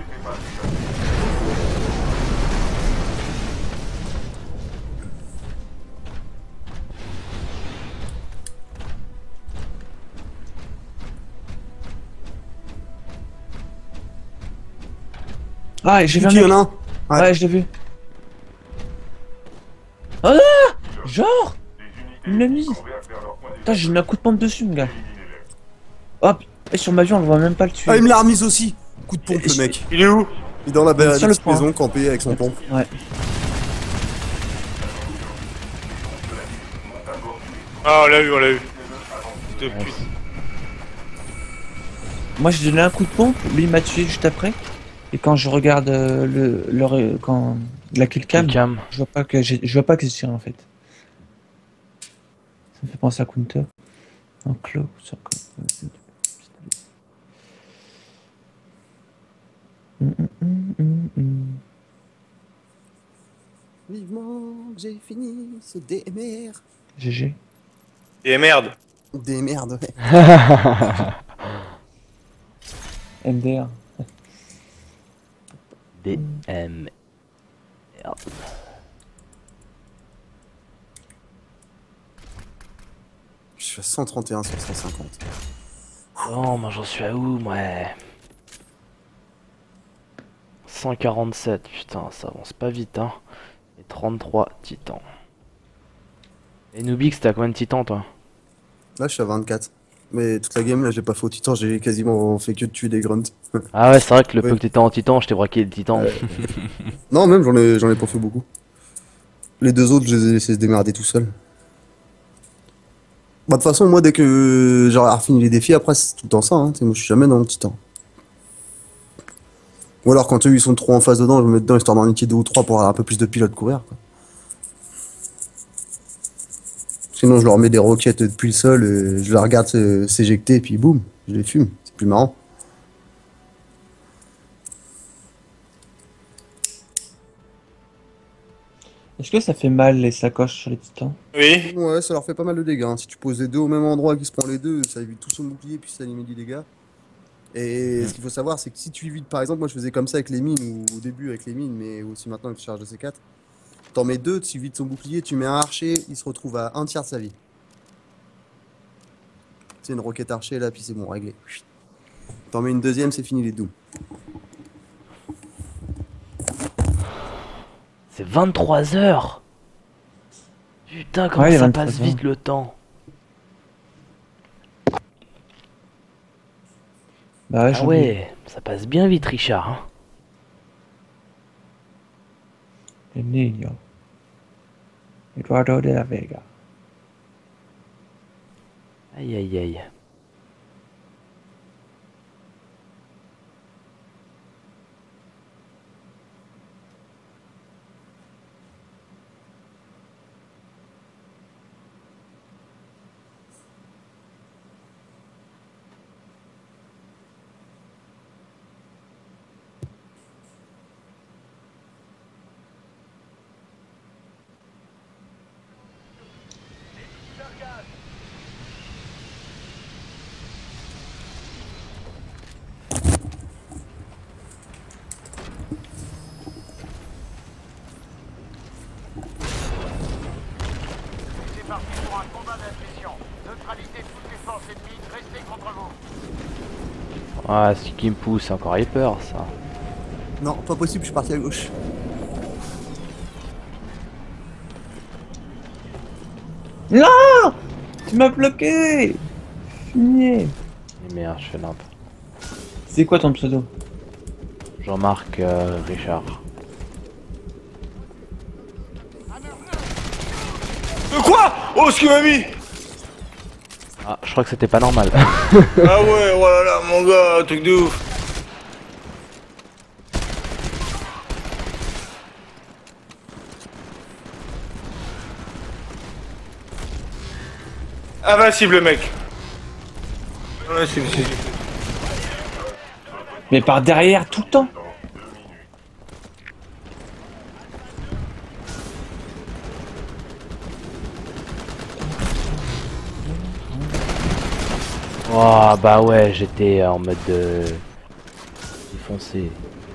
Ah, j'ai vu un Qui, y mec. en a un? Ouais, Ouais. je l'ai vu. Oh là! Genre! Il me l'a mis. Putain, j'ai mis un coup de pompe dessus, mon gars. Hop! Et sur ma vue, on le voit même pas le tuer. Ah, il me l'a remise aussi. Coup de pompe, Et le je- mec. Il est où? Il est dans la Sur la le petite point. maison, campé avec son pompe. Ouais. Ah, on l'a eu, on l'a eu. De pute. Moi, j'ai donné un coup de pompe, lui il m'a tué juste après. Et quand je regarde euh, le, le ré- quand la killcam, Cam. je vois pas que j'ai, je vois pas que j'ai tiré en fait. Ça me fait penser à Counter. En clos sur Hum, hum, hum, hum, hum. Vivement que j'ai fini ce D M R. G G. Et merde. Des merdes, ouais. M D R. D M. Je suis à cent trente et un sur cent cinquante. Oh, moi j'en suis à où, moi? cent quarante-sept, putain, ça avance pas vite, hein. Et trente-trois titans. Et Nubix, t'as combien de titans, toi? Là, je suis à vingt-quatre. Mais toute la game, là, j'ai pas fait au titan, j'ai quasiment fait que de tuer des grunts. Ah ouais, c'est vrai que le Ouais. peu que t'étais en titan, je t'ai braqué le titan. Euh, Non, même, j'en ai, j'en ai pas fait beaucoup. Les deux autres, je les ai laissés se démerder tout seuls. Bah, de toute façon, moi, dès que j'aurai fini les défis, après, c'est tout le temps ça. Hein. Tu sais, moi, je suis jamais dans le titan. Ou alors, quand eux, ils sont trop en face dedans, je me mets dedans histoire d'en niquer deux ou trois pour avoir un peu plus de pilotes courir. Quoi. Sinon, je leur mets des roquettes depuis le sol, et je les regarde euh, s'éjecter, et puis boum, je les fume. C'est plus marrant. Est-ce que ça fait mal les sacoches sur les titans? Oui. Ouais, ça leur fait pas mal de dégâts. Hein. Si tu poses les deux au même endroit, qu'ils se prend les deux, ça évite tout son bouclier, puis ça limite du dégâts. Et ce qu'il faut savoir, c'est que si tu évites, par exemple, moi je faisais comme ça avec les mines, ou au début avec les mines, mais aussi maintenant avec le charge de C quatre. T'en mets deux, tu évites son bouclier, tu mets un archer, il se retrouve à un tiers de sa vie. C'est une roquette archer là, puis c'est bon, réglé. T'en mets une deuxième, c'est fini les dooms. C'est vingt-trois heures. Putain, comment Ouais, ça vingt-trois passe heures. vite le temps. Bah ouais, Ah j'en ai- ouais, ça passe bien vite, Richard. Hein. El niño. Eduardo de la Vega. Aïe aïe aïe. C'est parti pour un combat d'attrition. Neutralisez toutes les forces ennemies, restez contre vous. Ah, ce qui me pousse, c'est encore hyper ça. Non, pas possible, je suis parti à gauche. Non! Tu m'as bloqué! Fini. Et merde, je fais nimp. C'est quoi ton pseudo? Jean-Marc euh, Richard. De quoi? Oh, ce qu'il m'a mis! Ah, je crois que c'était pas normal. Ah ouais, voilà, mon gars, truc de ouf. Invincible, le mec. Invincible, c'est... Mais par derrière tout le temps. Oh bah ouais, j'étais en mode euh, défoncé.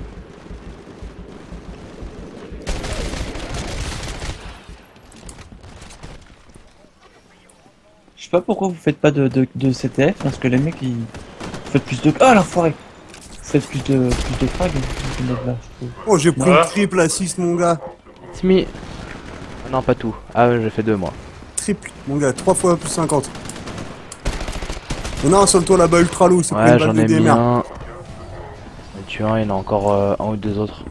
Je sais pas pourquoi vous faites pas de, de, de C T F parce que les mecs ils vous faites plus de. Ah l'enfoiré! Vous faites plus de plus de frag que les mecs là, je trouve. Oh, j'ai pris Ouais. une triple assist, mon gars. It's me. Ah non, pas tout. Ah ouais, j'ai fait deux moi. Triple, mon gars, trois fois plus cinquante. Non, sur le toit là-bas, ultra lourd, c'est pris Ouais, une j'en balle de ai mis D M R. un. J'en ai tué un, il y en a encore euh, un ou deux autres.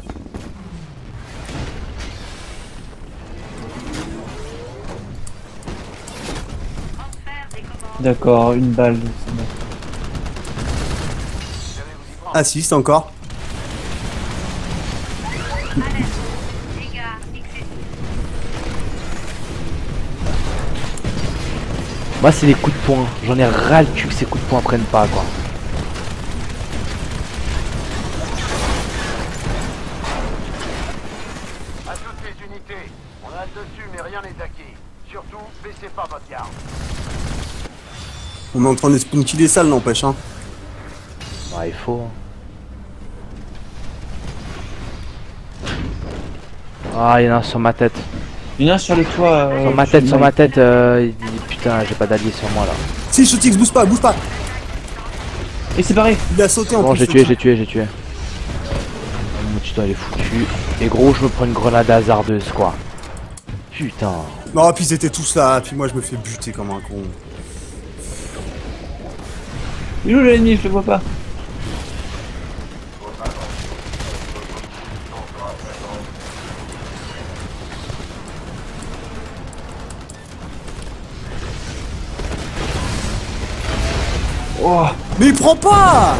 Transfert des commandes. D'accord, une balle. c'est bon. Assist encore. Dégâts excessifs. Moi, c'est les coups de poing. J'en ai ras le cul que ces coups de poing prennent pas quoi. À toutes les unités, on a le dessus mais rien n'est acquis. Surtout, baissez pas votre garde. On est en train de spawn killer sale, n'empêche, hein. Ouais, il faut. hein. Ah, il y en a un sur ma tête. Il y en a un sur les toits. euh, Sur ma tête, sur ma tête, euh, il dit putain, j'ai pas d'allié sur moi là. Si, Shotix, bouge pas, bouge pas. Et c'est barré. Il a sauté en Bon, plus. j'ai tué, Shotix. j'ai tué, j'ai tué. Mon putain, il est foutu. Et gros, je me prends une grenade hasardeuse quoi. Putain. Non, puis ils étaient tous là, puis moi je me fais buter comme un con. Il est où l'ennemi? Je le vois pas. Oh, Mais il prend pas.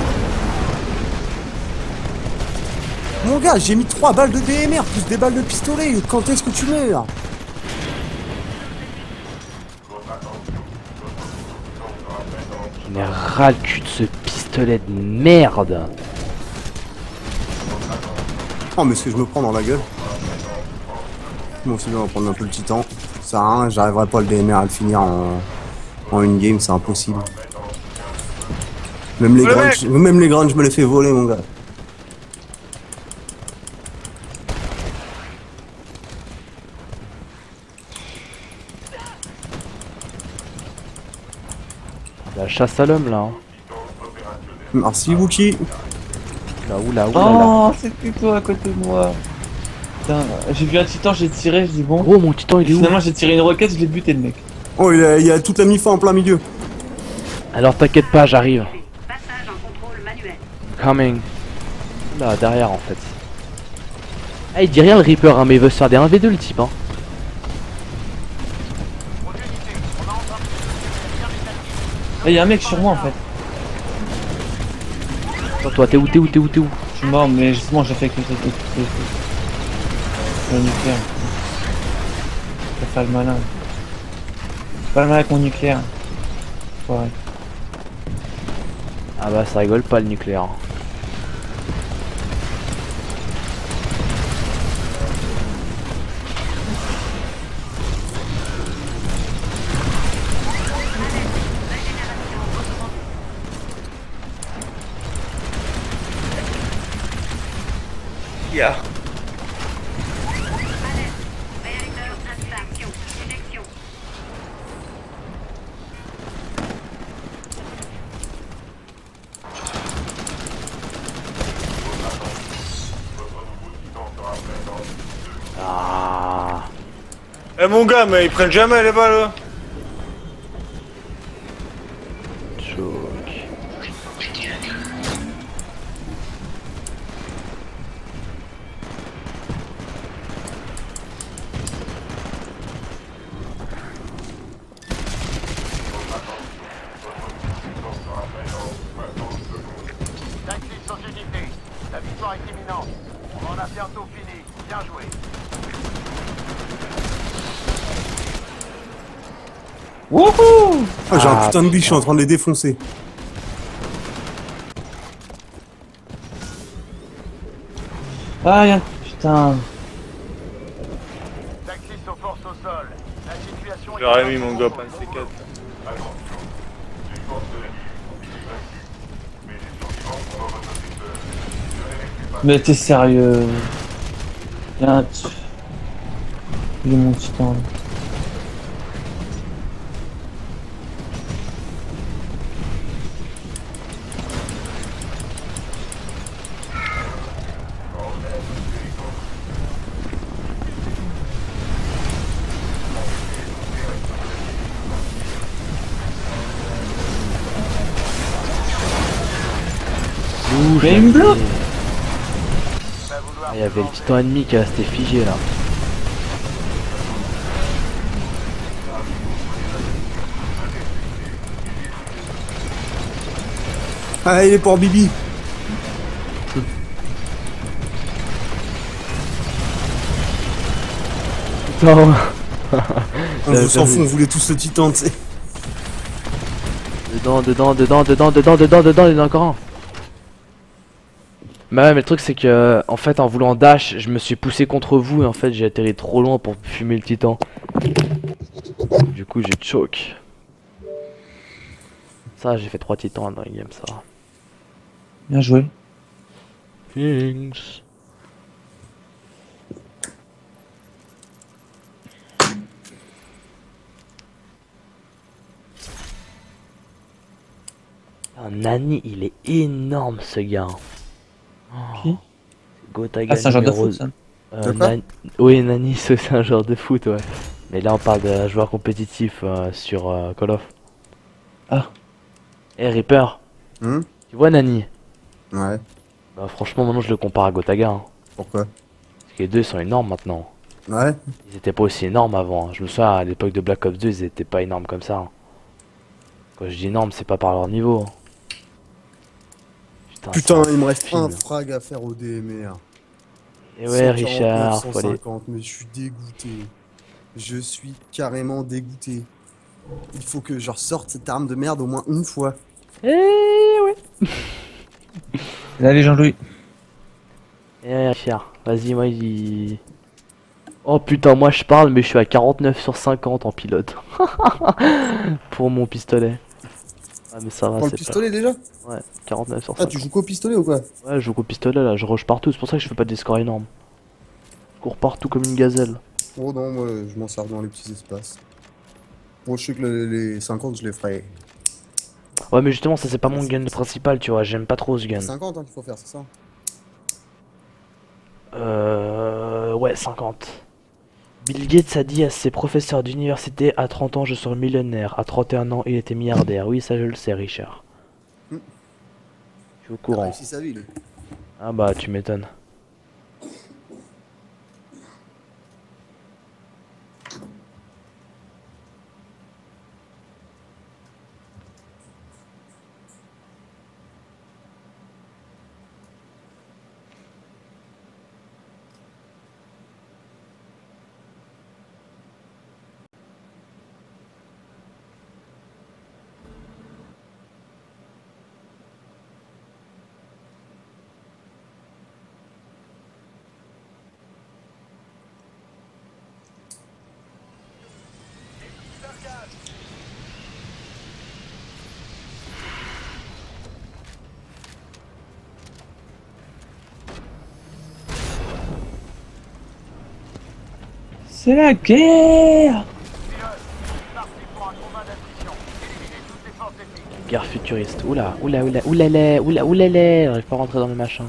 Mon gars, j'ai mis trois balles de D M R plus des balles de pistolet. Quand est-ce que tu meurs? J'en ai ras le cul de ce pistolet de merde. Oh, mais ce que je me prends dans la gueule. Bon, sinon, on va prendre un peu le titan. Ça sert à rien, j'arriverai pas le D M R à le finir en, en une game, c'est impossible. Même les Le grunts, mec même les grunts, je me les fais voler, mon gars. La chasse à l'homme là. Hein. Merci Wookie. Là, oula, oula, là. Oh, c'était toi à côté de moi. Putain, j'ai vu un titan, j'ai tiré, je dis bon. Oh, mon titan, il est où? Finalement, j'ai tiré une roquette, je l'ai buté le mec. Oh, il a, il a toute la mi-fa en plein milieu. Alors t'inquiète pas, j'arrive. Passage en contrôle manuel. Coming. Là, derrière en fait. Ah, il dit rien le Reaper, hein, mais il veut se faire des un v deux le type. Hein. Là, il y a un mec sur moi en fait. Attends, toi, t'es où, t'es où, t'es où, t'es où? Je suis mort, mais justement, j'ai fait que le le nucléaire. Je vais faire le malin. Pas le malin avec mon nucléaire. Ouais. Ah bah ça rigole pas le nucléaire. Yeah. Réacteur installation. Éjection. Ah. Eh mon gars, mais ils prennent jamais les balles. Là. Choc. Taxis aux unités. La victoire est imminente. On en a bientôt fini. Bien joué. Wouhou! Oh, j'ai un Ah, putain de biche, je suis putain. en train de les défoncer. Ah, y'a... Putain. Taxis aux forces au sol. La situation est... J'aurais mis mon gars, pas de C quatre. Mais t'es sérieux? Y'a un... Il est mon titan. Ouh, Mais j'ai il me bloque. raté. Ah, il y avait le titan ennemi qui est resté figé là. Ah, il est pour Bibi. Putain. On vous s'en fout, on voulait tous le titan, tu sais. Dedans, dedans, dedans, dedans, dedans, dedans, dedans, il y en a encore un. Bah ouais, mais le truc c'est que en fait en voulant dash, je me suis poussé contre vous et en fait j'ai atterri trop loin pour fumer le titan. Du coup j'ai choke. Ça j'ai fait trois titans dans le game, ça va. Bien joué. Thanks. Un Nani, il est énorme ce gars. Qui? Gotaga Ah, c'est un genre de numéro- foot ça. Euh, De quoi Nan- Oui, Nani, c'est c'est un genre de foot, ouais. Mais là, on parle de joueur compétitif euh, sur euh, Call of. Ah. Eh, Reaper, Hum tu vois Nani? Ouais, Bah, franchement, maintenant, je le compare à Gotaga. Hein. pourquoi? Parce que les deux sont énormes maintenant. Ouais. Ils étaient pas aussi énormes avant. hein. Je me souviens, à l'époque de Black Ops deux, ils étaient pas énormes comme ça. hein. Quand je dis énorme, c'est pas par leur niveau. hein. Putain, Putain, c'est un il me reste film. un frag à faire au D M R. Et ouais, Richard, cent faut aller- cinquante, mais je suis dégoûté. Je suis carrément dégoûté. Il faut que je ressorte cette arme de merde au moins une fois. Eh ouais. Allez Jean-Louis. Eh ouais, Richard, vas-y, moi, il... Oh putain, moi je parle, mais je suis à quarante-neuf sur cinquante en pilote. Pour mon pistolet. Ah, mais ça va, Prends le c'est pistolet déjà? pas... Ouais, quarante-neuf sur Ah, cinquante. tu joues qu'au pistolet ou quoi? Ouais, je joue au pistolet là, je rush partout, c'est pour ça que je fais pas des scores énormes. Je cours partout comme une gazelle. Oh non, moi je m'en sers dans les petits espaces. Bon, je sais que le- les cinquante, je les ferai Ouais, mais justement, ça c'est pas mon gun principal, tu vois. J'aime pas trop ce gun. cinquante hein, qu'il faut faire, c'est ça? Euh... Ouais, cinquante. Bill Gates a dit à ses professeurs d'université, à trente ans je serai millionnaire, à trente et un ans il était milliardaire. Oui, ça je le sais, Richard. Hmm. Je suis au Il a courant. réussi sa vie, lui. Ah bah, tu m'étonnes. C'est la guerre. Parti pour un combat d'attrition. Éliminez toutes les forces ennemies. Guerre futuriste. Oula, oula, oula, oulala, oula, oulala. J'arrive pas à rentrer dans le machin.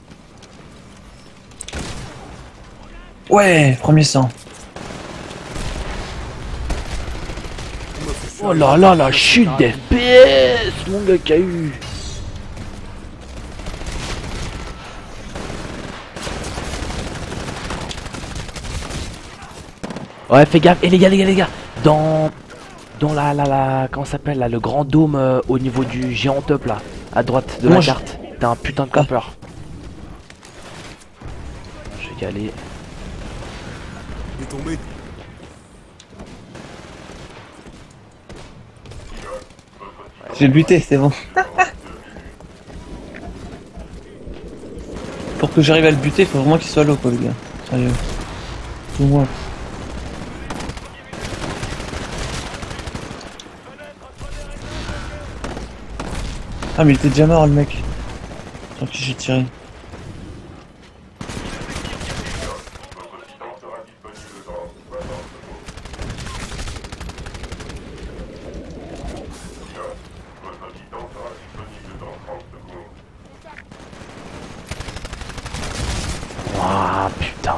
Ouais, premier sang. Oh là là, la chute d'F P S, mon gars qui a eu. Ouais, fais gaffe. Et les gars, les gars, les gars, dans dans la la la comment ça s'appelle là, le grand dôme euh, au niveau du géant top là, à droite de Moi, la je- carte. T'as un putain de camper. Je vais y aller. Il est tombé. J'ai buté, c'est bon. Pour que j'arrive à le buter, il faut vraiment qu'il soit low, quoi, le gars. Sérieux. Tout moi. Ah, mais il était déjà mort, le mec. Tant que j'ai tiré. Ah putain.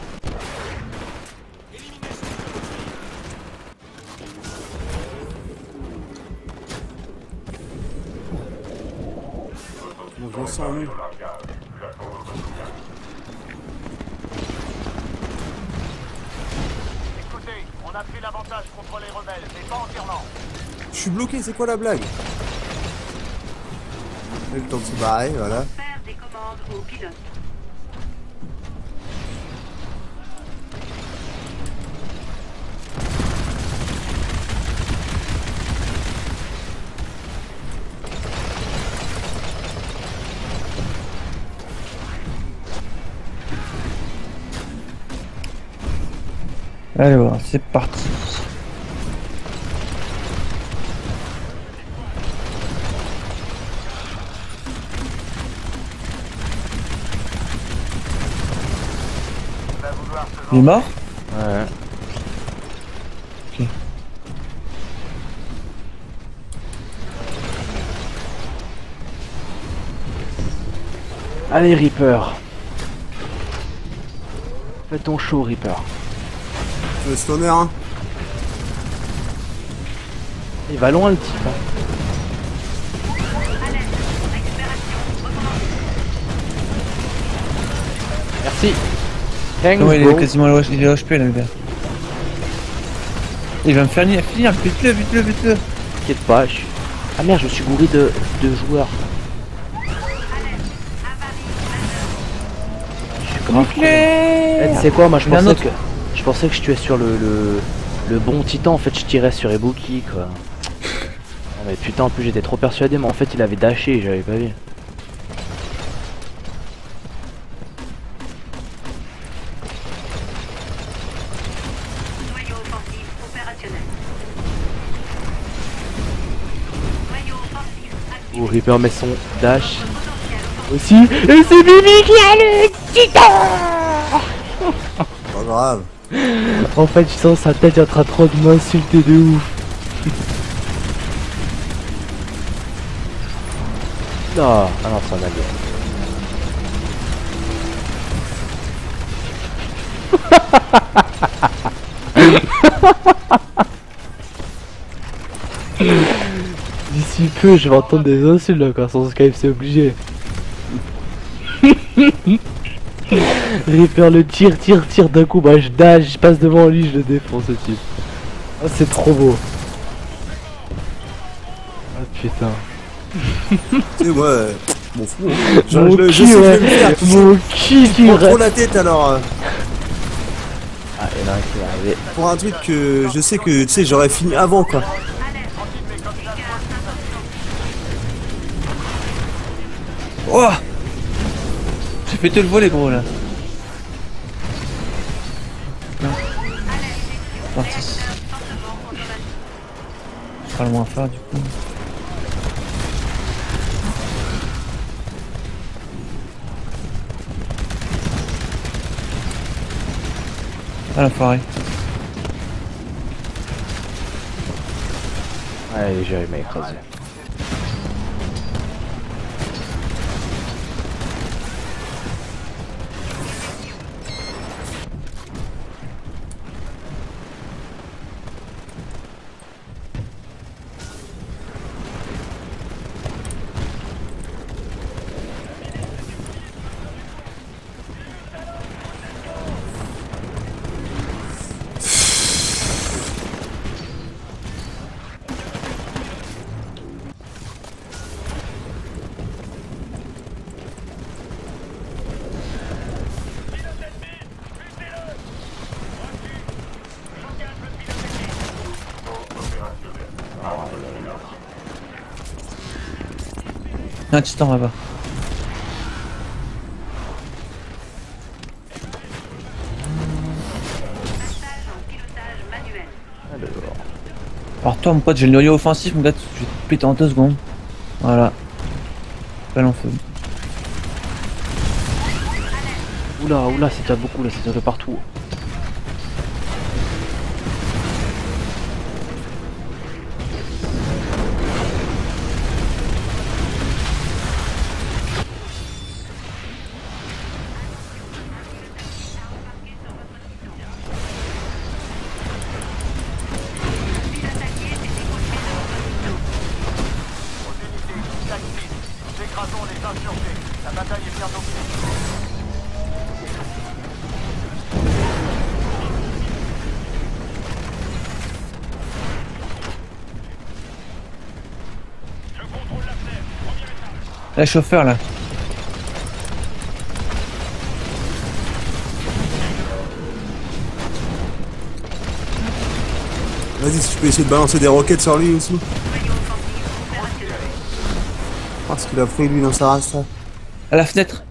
Bon, je le sens, lui. Écoutez, on a pris l'avantage contre les rebelles, mais pas entièrement. Je suis bloqué, c'est quoi la blague? Il a eu le temps de se barrer, voilà. Faire des commandes au pilote. Allez, voilà, c'est parti. Il va vouloir se Il est mort? Ouais. Ok. Allez Reaper. Fais ton show Reaper. Tu veux stoner, hein? Il va loin le type. Hein. Merci. Thanks, Ouais, il bro. est quasiment il est H P là, le gars. Il va me faire finir, finir, vite-le, vite-le, vite-le. T'inquiète pas, je suis... Ah merde, je suis gouré de, de joueurs. Je suis grave. Eh, tu sais quoi, moi je Il y en a un pensais autre. que je pensais que je tuais sur le, le, le bon titan, en fait je tirais sur Ibuki quoi. Non mais putain, en plus j'étais trop persuadé, mais en fait il avait dashé, j'avais pas vu. Noyau offensif opérationnel. Noyau offensif actif. Oh, Reaper met son dash Potentiel offensif. aussi. Et c'est Bibi qui a le titan. Pas grave. En fait, je sens sa tête est en train trop de m'insulter de ouf. Non, ah non, c'est un allié. D'ici peu, je vais entendre des insultes là, quand sur Skype, c'est obligé. Reaper le tire, tire, tire d'un coup, bah je dash, je passe devant lui, je le défonce ce type. Oh, c'est trop beau. Ah putain. Tu sais, moi, m'en fous. Hein. Je, Mon je, je cul, sais que je ouais. vais me faire. Tu Mon cul, tu prends restes. trop la tête alors. euh, Ah, il y en a un qui va arriver. Pour un truc que je sais que, tu sais, j'aurais fini avant quoi. Oh, j'ai pété le volet gros là. Non. Parti. Je ferai le moins fort du coup. Ah la forêt. Ouais, j'ai m'a écrasé. Il y a un titan là-bas. Alors toi mon pote, j'ai le noyau offensif mon gars, je vais te péter en deux secondes. Voilà. Balle en feu. Oula, oula, c'est déjà beaucoup là, c'est déjà de partout. Nous écrasons les insurgés. La bataille est bientôt finie. Là, chauffeur là. Vas-y, si tu peux essayer de balancer des roquettes sur lui aussi. Parce qu'il a pris lui dans sa race là. À la fenêtre.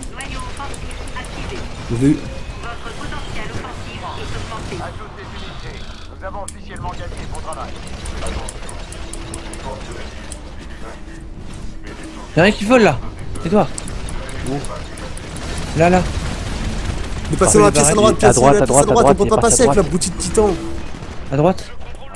Je l'ai eu. Ajoute des unités. Nous avons officiellement gagné pour travail. Y'a rien qui vole là. Edouard. Là là. Il est passé dans la pièce à droite, À pièce droite, la à pièce droite, à droite, on il peut est pas passé passer à avec la droite. boutique de titan. À droite.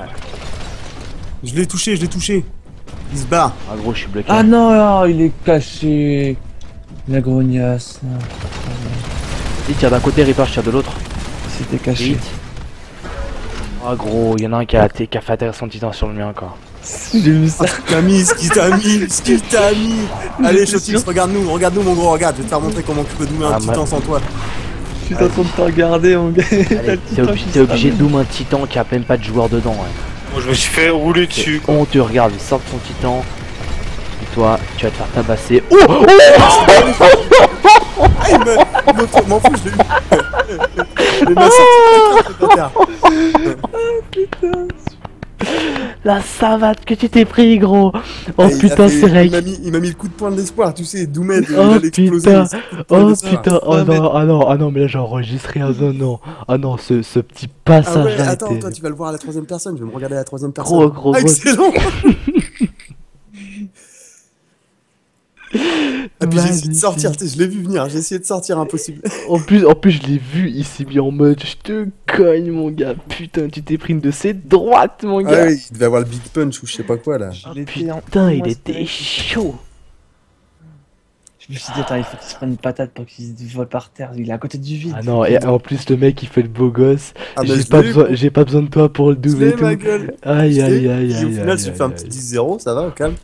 Je l'ai touché, je l'ai touché. Il se barre. Ah gros, je suis bloqué. Ah non, non, il est caché. La grognasse. Il tire d'un côté, Reaper, je tire de l'autre. C'était caché. Vite. Ah gros, il y en a un qui a, qui a fait atterrir son titan sur le mien encore. J'ai vu ça. Ce qu'il t'a mis, ce qu'il t'a mis, ce qu'il t'a mis. Allez, Chotix, regarde-nous, regarde-nous mon gros, regarde. Je vais te faire montrer comment tu peux doubler Ah, un titan ma- sans toi. Je suis en train de te regarder, mon gars. Allez, t'es obligé, t'es obligé de doom un titan qui a même pas de joueur dedans. Ouais. Moi je me suis fait rouler dessus. C'est honteux, regarde, il sort de son titan. Et toi, tu vas te faire tabasser. Oh, oh Ah, il me. il me- M'en fous, je l'ai eu. Il m'a sorti de la terre. La savate que tu t'es pris, gros. Oh Et il a putain, fait- c'est Il rec. m'a mis, il m'a mis le coup de poing de l'espoir, tu sais, Doumed, il Oh allait exploser. putain, ce coup de poing oh d'espoir. putain, oh Ah, mais- non, ah non, ah non, mais là j'ai enregistré, ah non, non, ah non, ce, ce petit Ah passage ouais, là attends, était... toi tu vas le voir à la troisième personne, je vais me regarder à la troisième personne. Gros, gros, Ah, gros. excellent. Ah, puis j'ai essayé de Magnifique. sortir, tu sais, je l'ai vu venir, j'ai essayé de sortir, impossible. En plus, en plus, je l'ai vu, il s'est mis en mode, je te cogne, mon gars, putain, tu t'es pris une de ses droites, mon Ah gars. oui, il devait avoir le big punch ou je sais pas quoi là. Putain, il était chaud. Je me suis dit, attends, il faut qu'il se prenne une patate pour qu'il se vole par terre. Il est à côté du vide. Ah non, et en plus le mec il fait le beau gosse. Ah bah J'ai je pas, l'ai eu, besoin- j'ai pas besoin de toi pour le je double et l'ai, ma tout. gueule. Aïe Je aïe l'ai. aïe Et aïe. au final, aïe, je aïe, fais un aïe. petit dix zéro, ça va, au calme.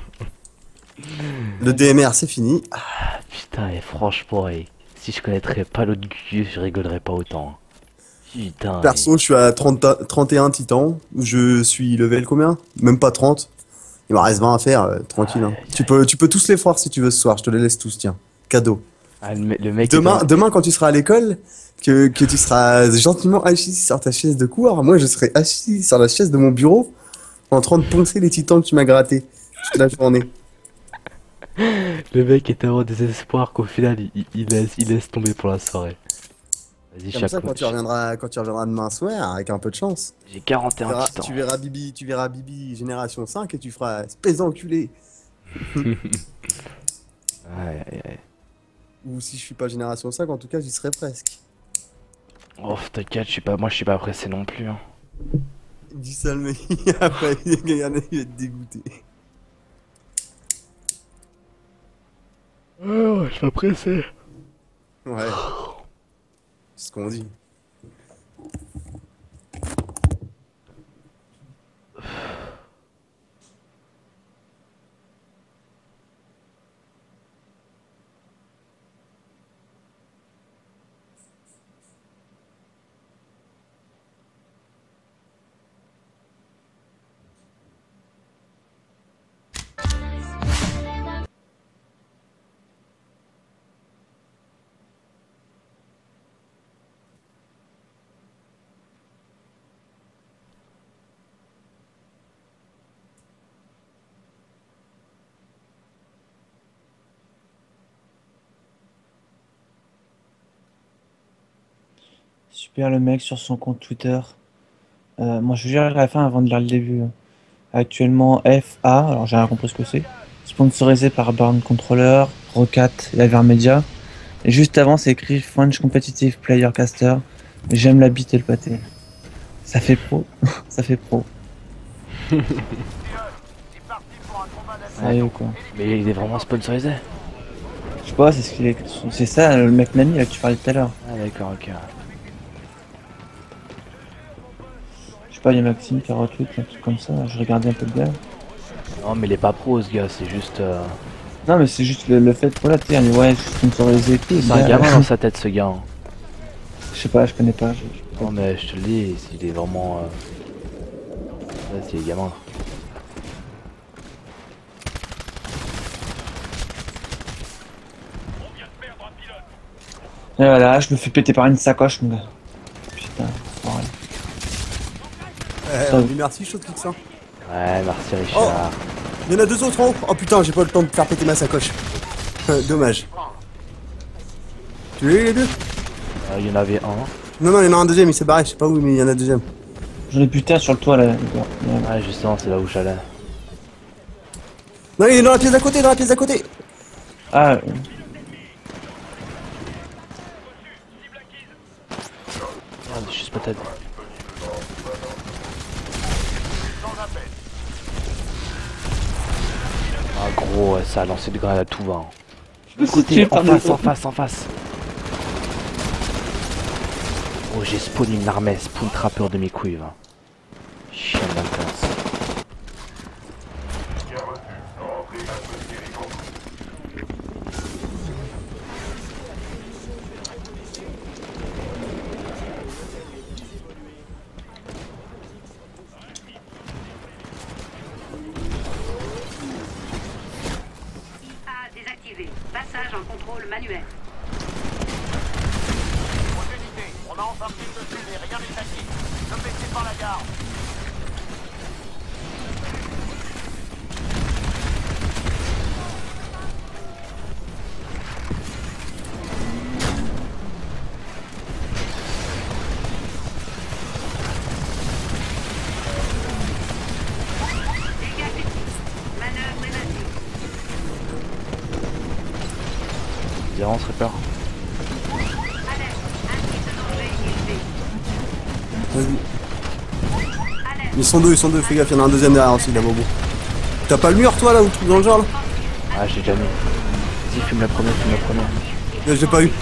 Le D M R, c'est fini. Ah, putain, et franchement, et si je connaîtrais pas l'autre Gus, je rigolerais pas autant. Putain. Perso, je suis à trente, trente et un titans. Je suis level combien? Même pas trente. Il m'en reste vingt à faire, euh, tranquille. Hein. Aïe, aïe, Tu peux, tu peux tous les voir si tu veux ce soir. Je te les laisse tous, tiens. Cadeau. Ah, le, me- le mec. est Demain, dans- demain, quand tu seras à l'école, que, que tu seras gentiment assis sur ta chaise de cours, moi je serai assis sur la chaise de mon bureau en train de poncer les titans que tu m'as grattés toute la journée. Le mec est tellement au désespoir qu'au final il, il- il laisse, il laisse tomber pour la soirée. Vas-y, Comme ça, chaque quand tu reviendras, quand tu reviendras demain soir, avec un peu de chance, J'ai tu quarante et un verras, titans. tu verras Bibi, tu verras Bibi génération cinq et tu feras espèce d'enculé. Aïe, aïe, aïe. Ou si je suis pas génération cinq, en tout cas, j'y serai presque. Oh, t'inquiète, je suis pas, moi je suis pas pressé non plus. Hein. Dis ça le mec, après il y en a, il va être dégoûté. Oh, je suis pas pressé. Ouais. C'est ce qu'on dit. Super le mec sur son compte Twitter. Euh, moi je vais lire la fin avant de lire le début. Actuellement F A, alors j'ai rien compris ce que c'est. Sponsorisé par Burn Controller, Rocat et Avermedia. Et juste avant c'est écrit French Competitive Player Caster. J'aime la bite et le pâté. Ça fait pro. Ça fait pro. C'est parti pour un combat d'assaut. Sérieux quoi. Mais il est vraiment sponsorisé. Je sais pas, c'est ce qu'il est. C'est ça le mec Nani là que tu parlais tout à l'heure. Ah d'accord, ok. Je sais pas, il y a Maxime qui a retweet un truc comme ça, je regardais un peu bien. Non mais il est pas pro ce gars, c'est juste... euh, Non mais c'est juste le, le fait, voilà, tu sais, on dit, ouais, je suis sponsorisé et tout. C'est un bah, gamin dans sa tête ce gars. Hein. Je sais pas, je connais pas. Je, je- Non mais je te le dis, il est vraiment... Euh... Ouais, c'est les gamins. Et voilà, je me fais péter par une sacoche, mon gars. Putain, c'est pareil. Eh, Ça- on dit merci, chaud de ça. Ouais, merci Richard. Il y en a deux autres en haut. Oh putain, j'ai pas le temps de faire péter ma sacoche. Dommage. Tu l'as eu les deux? Euh, Il y en avait un. Non, non, il y en a un deuxième, il s'est barré, je sais pas où, mais il y en a un deuxième. J'en ai putain sur le toit là. les gars. Ouais. Ouais justement, c'est là où j'allais. Non, il est dans la pièce d'à côté, dans la pièce d'à côté. Ah, euh, Merde, juste peut-être. Ah gros, ouais, ça a lancé des grenades à tout va. Hein. me suis Côté, tué en par face, le- en face, en face. Oh, j'ai spawn une armée, spawn trappeur de mes couilles, va. Chien d'intense. A désactivé. Passage en contrôle manuel. Opportunité. On a enfin pris le dessus, mais rien n'est acquis. Ne baissez pas la garde. Dégagez. Manœuvre évasion. Zéro, serait peur. Alerte. Indice de danger élevé. Vas-y. Alerte. Ils sont deux, ils sont deux, fais gaffe, il y en a un deuxième derrière aussi, là, bobo. T'as pas le mur, toi, là, ou le truc dans le genre, là? Ah, j'ai déjà mis. Vas-y, fume la première, fume la première. Mais j'ai pas eu.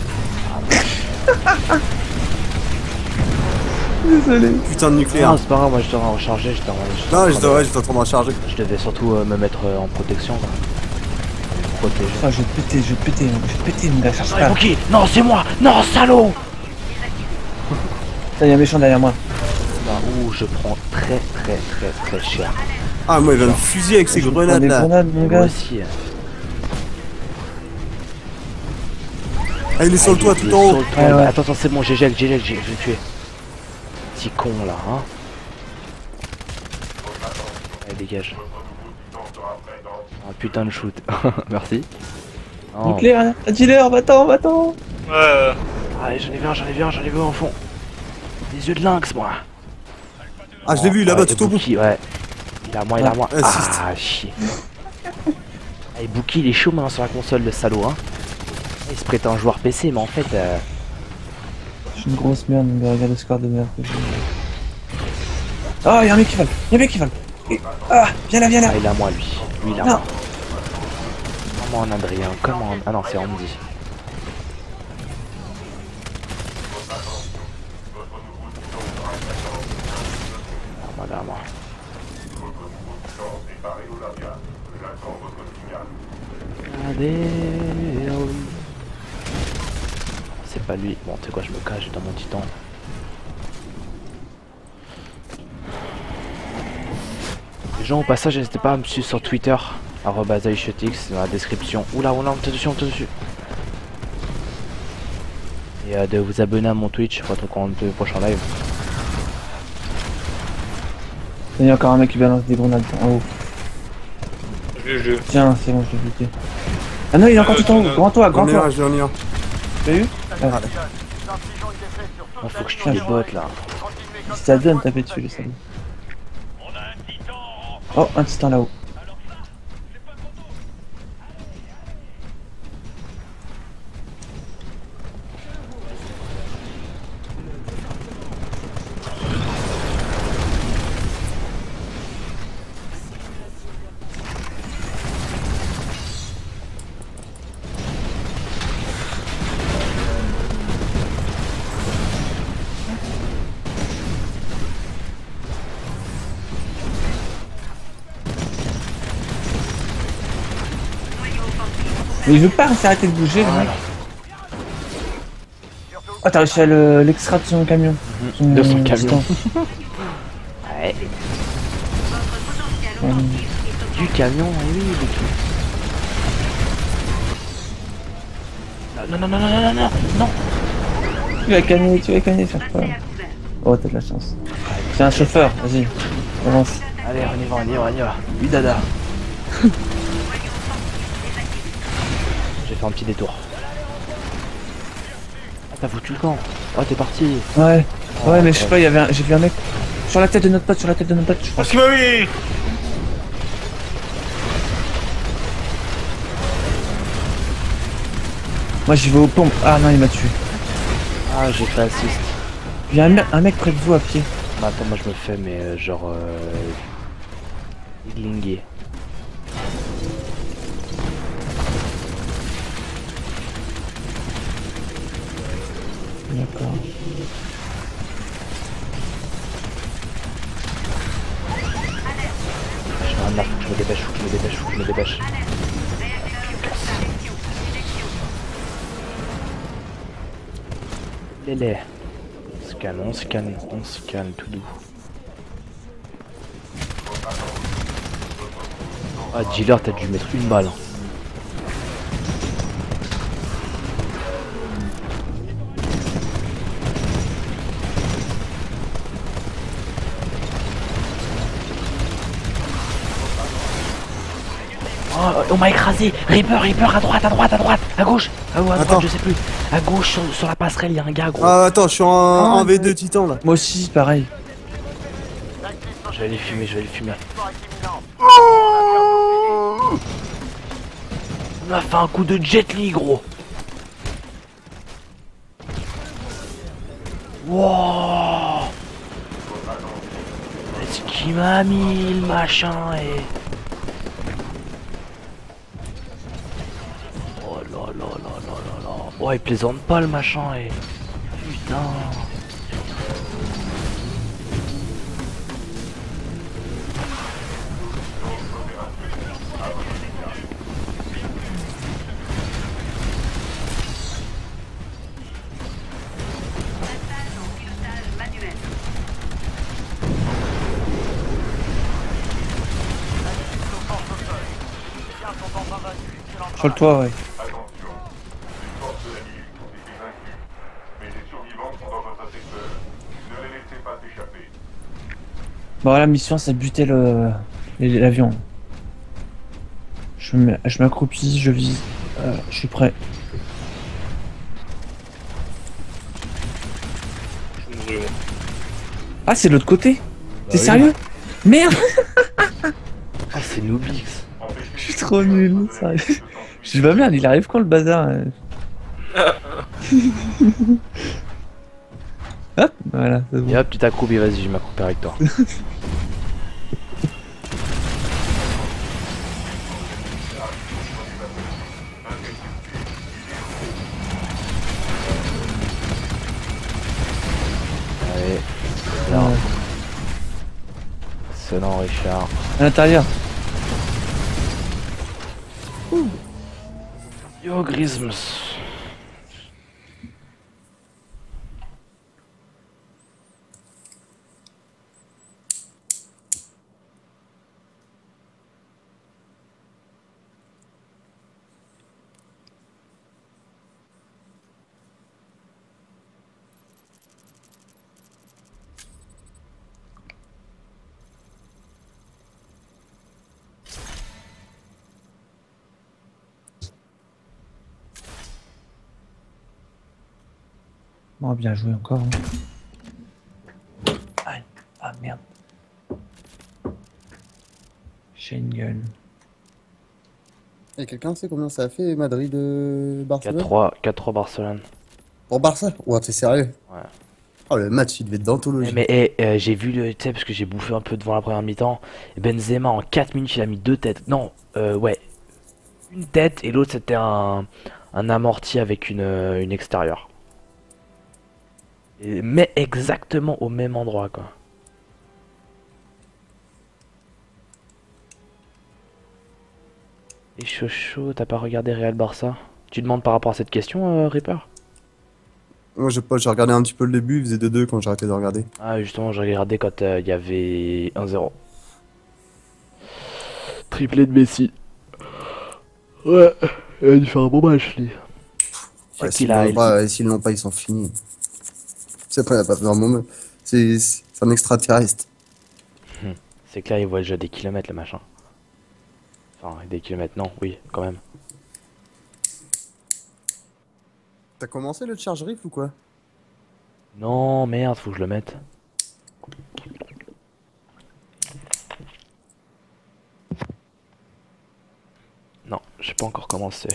Désolé. Putain de nucléaire. Non, c'est pas grave, moi j'étais en recharger, j'étais en j'étais en Non, train j'étais de- ouais, j'étais en train de recharger. Je devais surtout euh, me mettre euh, en protection. Quoi. Me protéger. Ah, je vais te péter, je vais te péter, je vais te péter, mon gars, cherche Attends, pas. Bouki, non, c'est moi. Non, salaud. Ça, y a un méchant derrière moi. Bah, ouh, je prends très très très très cher. Ah, moi, il va me fusiller avec ses Je vais grenades prendre des là. grenades, mon Moi gars. aussi. hein. Ah, il est sur le toit Il est tout en sur haut. le toit. Ouais, ouais. Attends, attends, c'est bon, j'ai gel, j'ai gel, j'ai- je vais le tuer. Petit con là, hein. Allez, dégage. Un putain de shoot. Merci. Non. Nucléaire, un dealer, va-t'en, va-t'en. Ouais. Allez, j'en ai vu un, j'en ai vu un, j'en ai vu un au fond. Des yeux de lynx, moi. Ah, je l'ai vu là-bas Ouais, tout au bout. Bouki, ouais. Il est à moi, il est à moi. Assist. Ah, chier. Et Bouki, il est chaud maintenant sur la console, le salaud, hein. Il se prétend joueur P C, mais en fait. Euh... Je suis une grosse merde, mon gars, regarde le score de merde que j'ai. Ah, y'a un mec qui vole, y'a un mec qui vole. Et- Ah, viens là, viens là. Ah, il est à moi, lui. Lui, il est à Non. moi. Comment Adrien, comment. Ah non, c'est Andy. À moi, à moi. C'est pas lui. Bon, tu sais quoi, je me cache dans mon titan. Les gens au passage, n'hésitez pas à me suivre sur Twitter, arobase aishotix, dans la description. Oula, oula, t'es dessus, t'es dessus. Et euh, de vous abonner à mon Twitch pour être au courant de prochain live. Il y a encore un mec qui balance des grenades en haut. Je je. Tiens, c'est bon, je l'ai buté. Ah non, il est encore tout en haut. Grand toit, grand J'en ai toit. un, j'en ai un. Tu l'as eu? Ah, faut que je tue les bots là. Si ça donne, taper dessus, le salut. Oh, un titan là-haut. Mais il veut pas s'arrêter de bouger, le mec. Oh, t'as réussi à le- l'extraire de son camion. Son- De son camion. titan. Ouais, Ouais. du camion, oui, oui, du tout. Non, non, non, non, non, non, non, non. Tu vas gagner, tu vas gagner, cherche pas. Oh, t'as de la chance. C'est un chauffeur, vas-y, avance. Allez, on y va, on y va, on y va. Oui, dada. J'ai fait un petit détour. Ah, t'as foutu le camp. Oh, t'es parti. Ouais, ouais, mais je sais pas, il y avait un... j'ai vu un mec sur la tête de notre pote, sur la tête de notre pote, je Parce pense. qu'il m'a mis. Moi, j'y vais aux pompes. Ah non, il m'a tué. Ah, j'ai fait assist. Il y a un, me- un mec près de vous à pied. Bah, attends, moi je me fais, mais euh, genre. Euh... Iglingué. D'accord. Je fais un arc, je me dépêche, faut que je me dépêche, faut que je me dépêche. Lélé. On se calme, on se calme, on se calme tout doux. Ah, dealer, t'as dû mettre une balle. Oh, on m'a écrasé. Reaper, Reaper, à droite, à droite, à droite, à gauche, à, ou à droite, Attends. je sais plus. À gauche, sur, sur la passerelle, il y a un gars, gros. Ah, attends, je suis en en V deux titan là. Moi aussi, pareil. Je vais les fumer, je vais les fumer. On a fait un coup de Jet Li, gros. Wow. Est-ce qu'il m'a mis le machin et... Oh Oh, il plaisante pas le machin et... Putain. Sur le toit, ouais. Attention, les forces de la milice ont été vaincues, mais les survivants sont dans votre secteur. Ne les laissez pas s'échapper. Bon, la mission, c'est buter le l'avion. Je me- je m'accroupis, je vise. Euh, je suis prêt. Je vais mourir, moi. Ah, c'est de l'autre côté. T'es oui. sérieux? Merde. Ah, c'est Noobix. Je suis trop nul, sérieux. Je dis bah merde, il arrive quand le bazar euh Hop, voilà, c'est bon. Et hop, tu t'accroupis, vas-y, je vais m'accroupir avec toi. Allez, là. Ouais. Excellent, Richard. À l'intérieur. Yo, Grisms. Oh, bien joué encore. Hein. Aïe. Ah merde. Schengen. Et quelqu'un sait combien ça a fait Madrid de Barcelone? quatre trois, quatre trois Barcelone. Pour Barça? Ouais, t'es sérieux? Ouais. Oh, le match, il devait être d'anthologie. Eh, mais eh, euh, j'ai vu le, tu sais, parce que j'ai bouffé un peu devant la première mi-temps. Benzema en quatre minutes, il a mis deux têtes. Non, euh, ouais. Une tête et l'autre c'était un, un amorti avec une, euh, une extérieure. Et- mais exactement au même endroit, quoi. Et chaud chaud, t'as pas regardé Real Barça? Tu demandes par rapport à cette question, euh, Reaper? Moi, j'ai pas, j'ai regardé un petit peu le début, il faisait deux deux quand j'ai arrêté de regarder. Ah, justement, j'ai regardé quand euh, il y avait un zéro. Triplé de Messi. Ouais, il a dû faire un bon match, lui. Ouais, C'est s'ils qu'il a. l'ont pas, s'ils l'ont pas, ils sont finis. C'est pas, il a pas fait un moment. C'est c'est un extraterrestre. C'est que là, il voit déjà des kilomètres, le machin. Enfin, des kilomètres, non, oui, quand même. T'as commencé le charge rifle ou quoi? Non, merde, faut que je le mette. Non, j'ai pas encore commencé.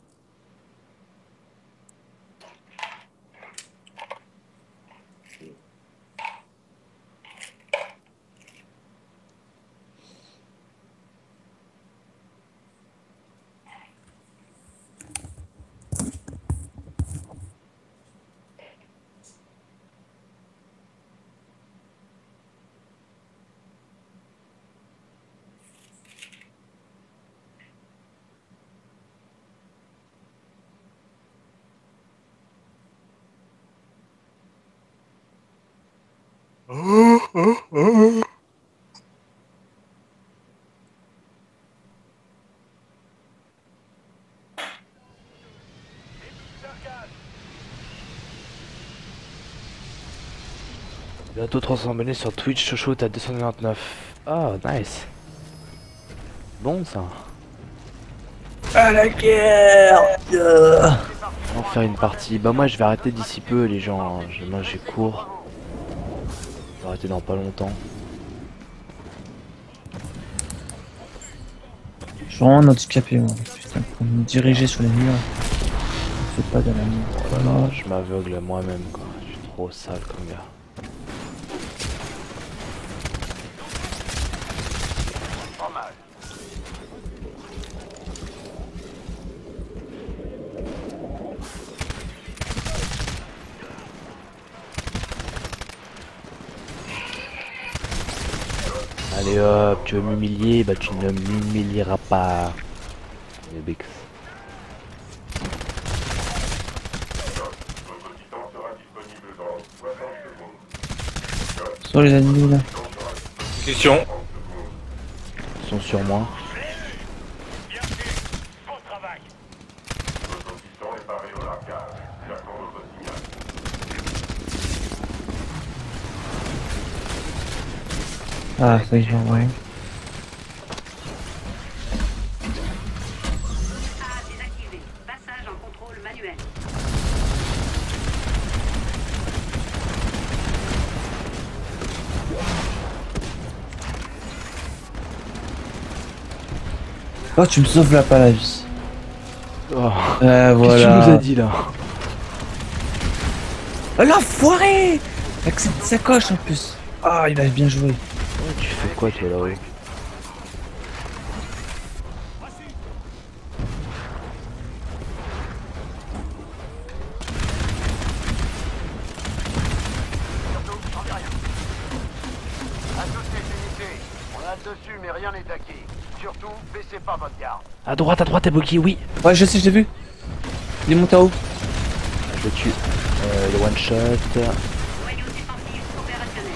Bientôt trois cents abonnés sur Twitch, Chocho, t'as deux cent quatre-vingt-neuf. Ah, nice. Bon, ça. À la guerre. Yeah. On va faire une partie. Bah, moi, je vais arrêter d'ici peu, les gens. hein. Je- Moi, j'ai cours. Je vais arrêter dans pas longtemps. Je suis vraiment handicapé, moi. Putain, pour me diriger sur les murs. Je fais pas de la mur. Oh là là, je m'aveugle moi-même, quoi. Je suis trop sale comme gars. Pas mal. Allez hop, tu veux m'humilier, bah tu ne m'humilieras pas. Les Bex. Sur les ennemis là. Question. Ils sont sur moi. Ah, ça y est, ouais. A désactivé. Passage en contrôle manuel. Oh, tu me sauves là pas la vie. Oh. Euh, Qu'est-ce que tu voilà. nous as dit là? Oh, l'enfoiré! Avec cette sacoche en plus. Ah, il a bien joué. Ouais, tu fais quoi toi là-haut? À toutes les unités, on a le dessus mais rien n'est acquis. Surtout, baissez pas votre garde. À droite, à droite, t'es bloqué, oui. Ouais, je sais, je l'ai vu. Il est monté en haut. Je le tue. Euh, le one shot. Noyau défensif opérationnel.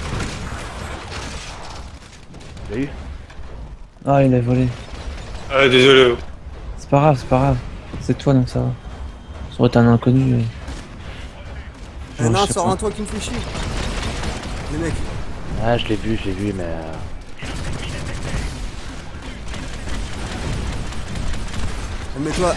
Tu l'as eu? Ah, il a volé. Ah, désolé. C'est pas grave, c'est pas grave. C'est toi, donc ça va. Ça aurait été un inconnu. euh. Eh Ouais, non, je sais sors pas. un toi qui me fait chier. Les mecs. Ah, je l'ai vu, je l'ai vu, mais. euh, Mets-toi.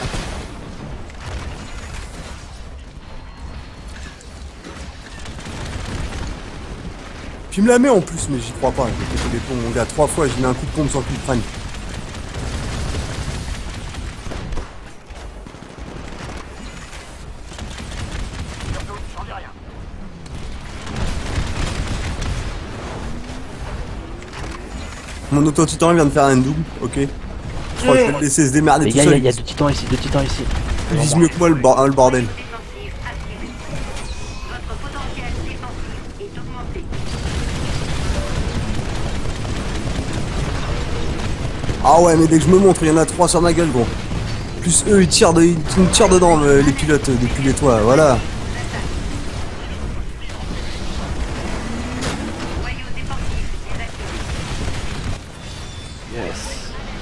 Puis il me la met en plus, mais j'y crois pas. J'ai pété des plombs, mon gars. Trois fois, j'ai mis un coup de pompe sans qu'il me prenne. Surtout, j'en dis rien. Mon auto-titan vient de faire un double, ok. Je crois que je vais le laisser se démerder Les tout gars, il seul. y, a- il y a deux titans ici, deux titans ici. Il vise mieux que moi le, bor- le bordel. Défensif activé. Votre potentiel défensif est augmenté. Ah ouais, mais dès que je me montre, il y en a trois sur ma gueule, gros. Plus eux, ils tirent, de, ils me tirent dedans, le- les pilotes, euh, depuis les toits, voilà. Noyau défensif désactivé. Yes.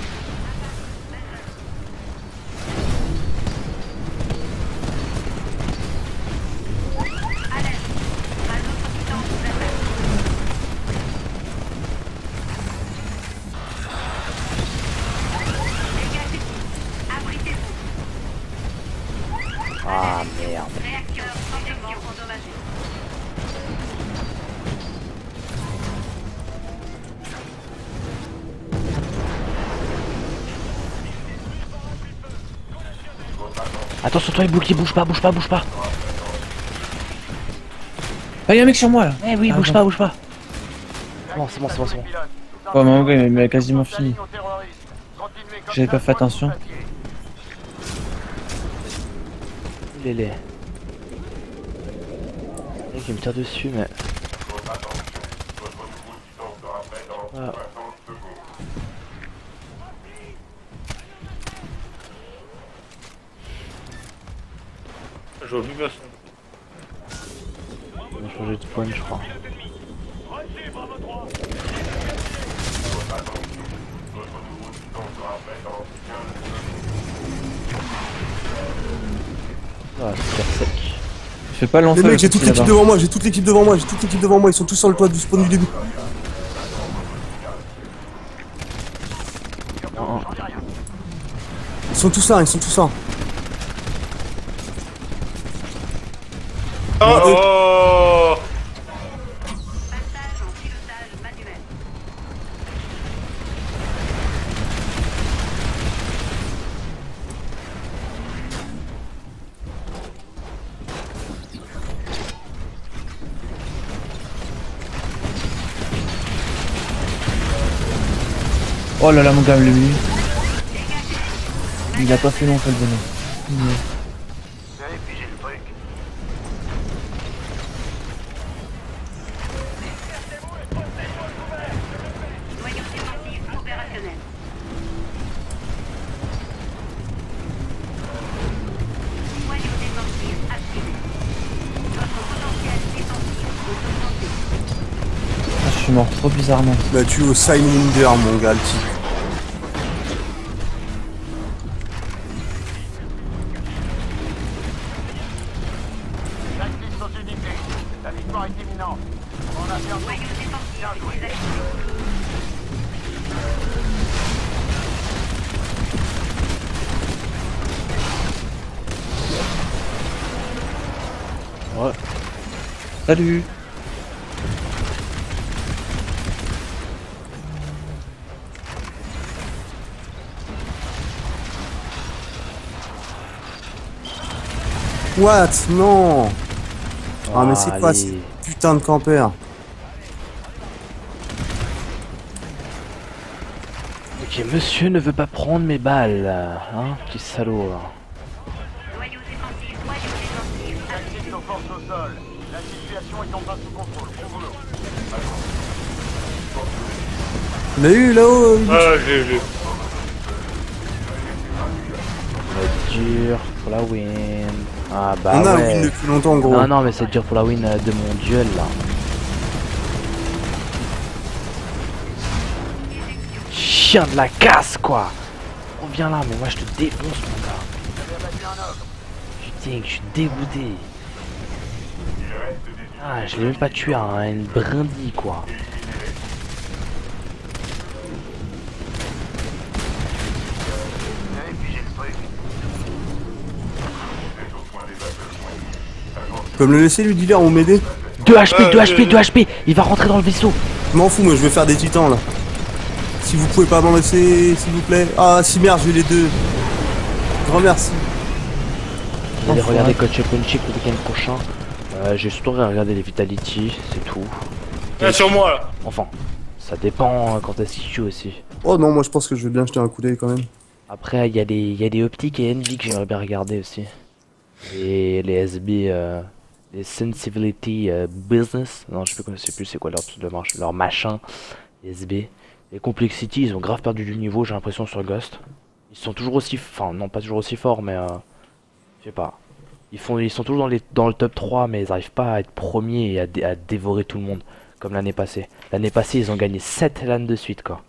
Alerte. Un autre titan vous attaque. Dégagez. Abritez-vous. Ah merde. Réacteur fortement endommagé. Attention, toi, les boucliers, bouge pas, bouge pas, bouge pas. Ah, y'a un mec sur moi là. Eh oui, Ah, bouge bon. pas, bouge pas. Bon, c'est bon, c'est bon, c'est bon. Ouais, mais mon gars, il a quasiment fini. J'avais pas fait attention. Il est laid. Le mec, il me tire dessus, mais. Ah. Je vois plus personne. On a changé de point, je crois. Ah, super sec. Fais pas l'enfer. Les mecs, j'ai le toute petit l'équipe là-bas. devant moi, j'ai toute l'équipe devant moi, j'ai toute l'équipe devant moi, ils sont tous sur le toit du spawn du début. Non, Ils sont tous là, ils sont tous là. Oh, oh. Passage en pilotage manuel. Oh là là, mon gars, le lui. Il a pas fait long, ça le bonhomme. Vérifiez le truc. suis mort trop bizarrement. Bah tu au Sidewinder mon gars le type. J'active nos unités. La victoire est imminente. On a fait un Noyau défensif désactivé. Ouais. Salut. What? Non. Ah mais c'est quoi allez. ce putain de campeur? Ok, monsieur ne veut pas prendre mes balles, hein, petit salaud. Là. Noyau défensif, noyau défensif. J'active nos forces au sol. La situation est enfin sous contrôle. Bon boulot. On l'a eu là-haut. Ah, je l'ai, je l'ai. Ça va être dur pour la win. Ah bah On a ouais. win depuis longtemps gros. Non, non, mais c'est dur pour la win euh, de mon duel là. Chien de la casse quoi. Reviens là, mais moi je te défonce mon gars. Putain, je suis dégoûté. Ah, je l'ai même pas tué à hein, une brindille quoi. Tu peux me le laisser lui dealer ou m'aider? deux H P, Euh, deux H P, euh, deux H P. Il va rentrer dans le vaisseau. Je m'en fous, moi je vais faire des titans là. Si vous pouvez pas m'en laisser, s'il vous plaît. Ah si merde, j'ai les deux. Grand merci. Vous allez regarder Coach Punchik le week-end prochain. Euh, J'ai surtout regardé les Vitality, c'est tout. Viens sur moi là. Enfin, ça dépend euh, quand est-ce qu'il joue aussi. Oh non, moi je pense que je vais bien jeter un coup d'œil quand même. Après, il y a des, il y a des optiques et Envy que j'aimerais bien regarder aussi. Et les S B, euh, les Sensibility euh, Business. Non, je sais plus, je sais plus c'est quoi leur, leur, leur machin. Les S B. Les Complexity, ils ont grave perdu du niveau, j'ai l'impression, sur Ghost. Ils sont toujours aussi, enfin non pas toujours aussi forts, mais euh, je sais pas. Ils font, ils sont toujours dans les, dans le top trois, mais ils arrivent pas à être premiers et à, dé- à dévorer tout le monde comme l'année passée. L'année passée, ils ont gagné sept LAN de suite, quoi.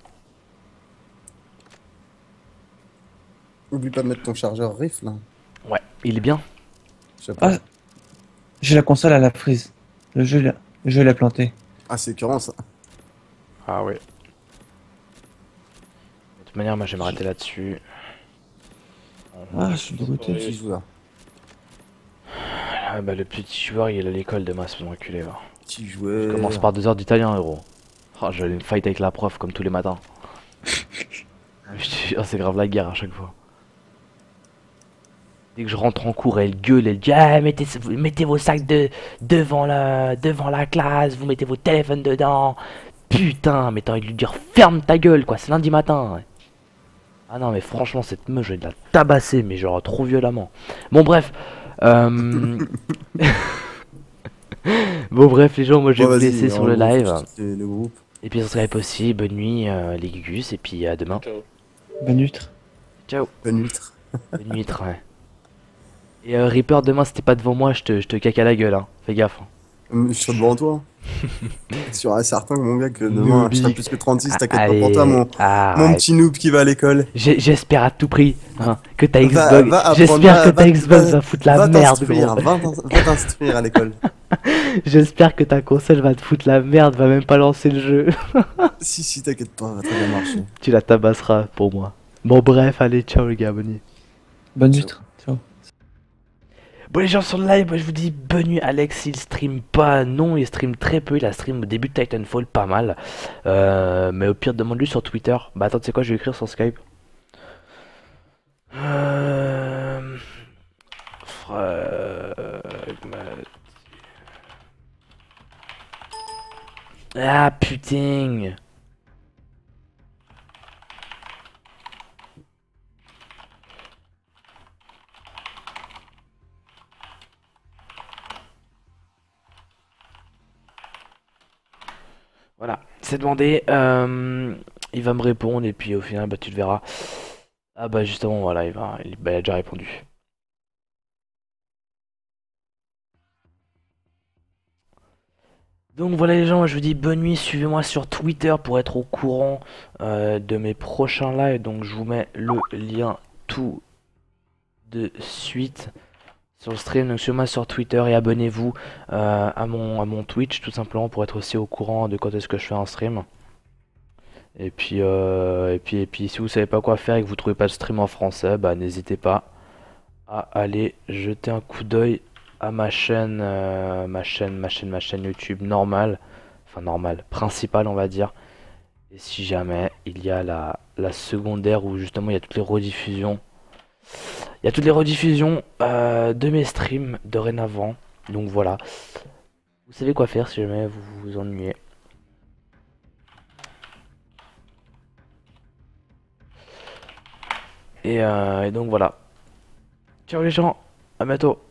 Oublie pas de mettre ton chargeur Riff là. Ouais, il est bien. Je sais pas. Ah, j'ai la console à la prise. Le jeu, l'a- le jeu l'a planté. Ah c'est écœurant ça. Ah ouais. De toute manière, moi, je vais m'arrêter là-dessus. Ah, je suis dégoûté. Petit joueur. Ah bah le petit joueur, il est à l'école demain, c'est mon enculé, va. Petit joueur. Commence par deux heures d'italien, héros. Oh, je vais me fight avec la prof comme tous les matins. Je te jure, c'est grave la guerre à chaque fois. Dès que je rentre en cours, elle gueule, elle dit ah, mettez, mettez vos sacs de, devant, la, devant la classe, vous mettez vos téléphones dedans. Putain, mais t'as envie de lui dire ferme ta gueule, quoi, c'est lundi matin. Ah non, mais franchement, cette meuf, je vais la tabasser, mais genre trop violemment. Bon, bref. Euh... bon, bref, les gens, moi je vais Bon, vous vas-y, laisser sur en le gros, live. faut quitter le groupe. Et puis sur Skype aussi, bonne nuit, euh, les Gugus, et puis à demain. Ciao. Bonne nuit. Ciao. Bonne nuit. Bonne nuit, ouais. Et euh, Reaper, demain, si t'es pas devant moi, je te, je te caque à la gueule, hein. Fais gaffe. Hum, Je suis devant toi. Sûr et certain que mon gars que demain je serai plus que trente-six, t'inquiète pas Allez, pour toi mon, mon arrête. petit noob qui va à l'école. J'ai- J'espère à tout prix hein, que ta Va- Xbox. va apprendre, J'espère va- que ta va- Xbox va- va foutre la Va merde, t'instruire, gros. va t'in- va t'instruire à l'école. J'espère que ta console va te foutre la merde, va même pas lancer le jeu. Si si t'inquiète pas, ça va très bien marcher. Tu la tabasseras pour moi. Bon, bref, allez, ciao les gars, bonne nuit. Bonne nuit. Ciao. Bon les gens sur le live, moi je vous dis bonne nuit. Alex il stream pas, non il stream très peu, il a stream au début de Titanfall pas mal. Euh, mais au pire demande-lui sur Twitter. Bah attends tu sais quoi, je vais écrire sur Skype. Euh... Fragment- Ah putain. Voilà, c'est demandé. Euh, il va me répondre et puis au final, bah tu le verras. Ah bah justement, voilà, il va, il, bah, il a déjà répondu. Donc voilà les gens, moi je vous dis bonne nuit, suivez-moi sur Twitter pour être au courant euh, de mes prochains lives. Donc je vous mets le lien tout de suite sur le stream. Donc suivez-moi sur Twitter et abonnez-vous euh, à, mon, à mon Twitch tout simplement pour être aussi au courant de quand est-ce que je fais un stream. Et puis, euh, et puis, et puis si vous savez pas quoi faire et que vous trouvez pas de stream en français, bah n'hésitez pas à aller jeter un coup d'œil à ma chaîne, euh, ma chaîne, ma chaîne, ma chaîne YouTube normale, enfin normale, principale on va dire. Et si jamais il y a la, la secondaire où justement il y a toutes les rediffusions, il y a toutes les rediffusions euh, de mes streams dorénavant. Donc voilà, vous savez quoi faire si jamais vous vous ennuyez. Et, euh, et donc voilà. Ciao les gens, à bientôt.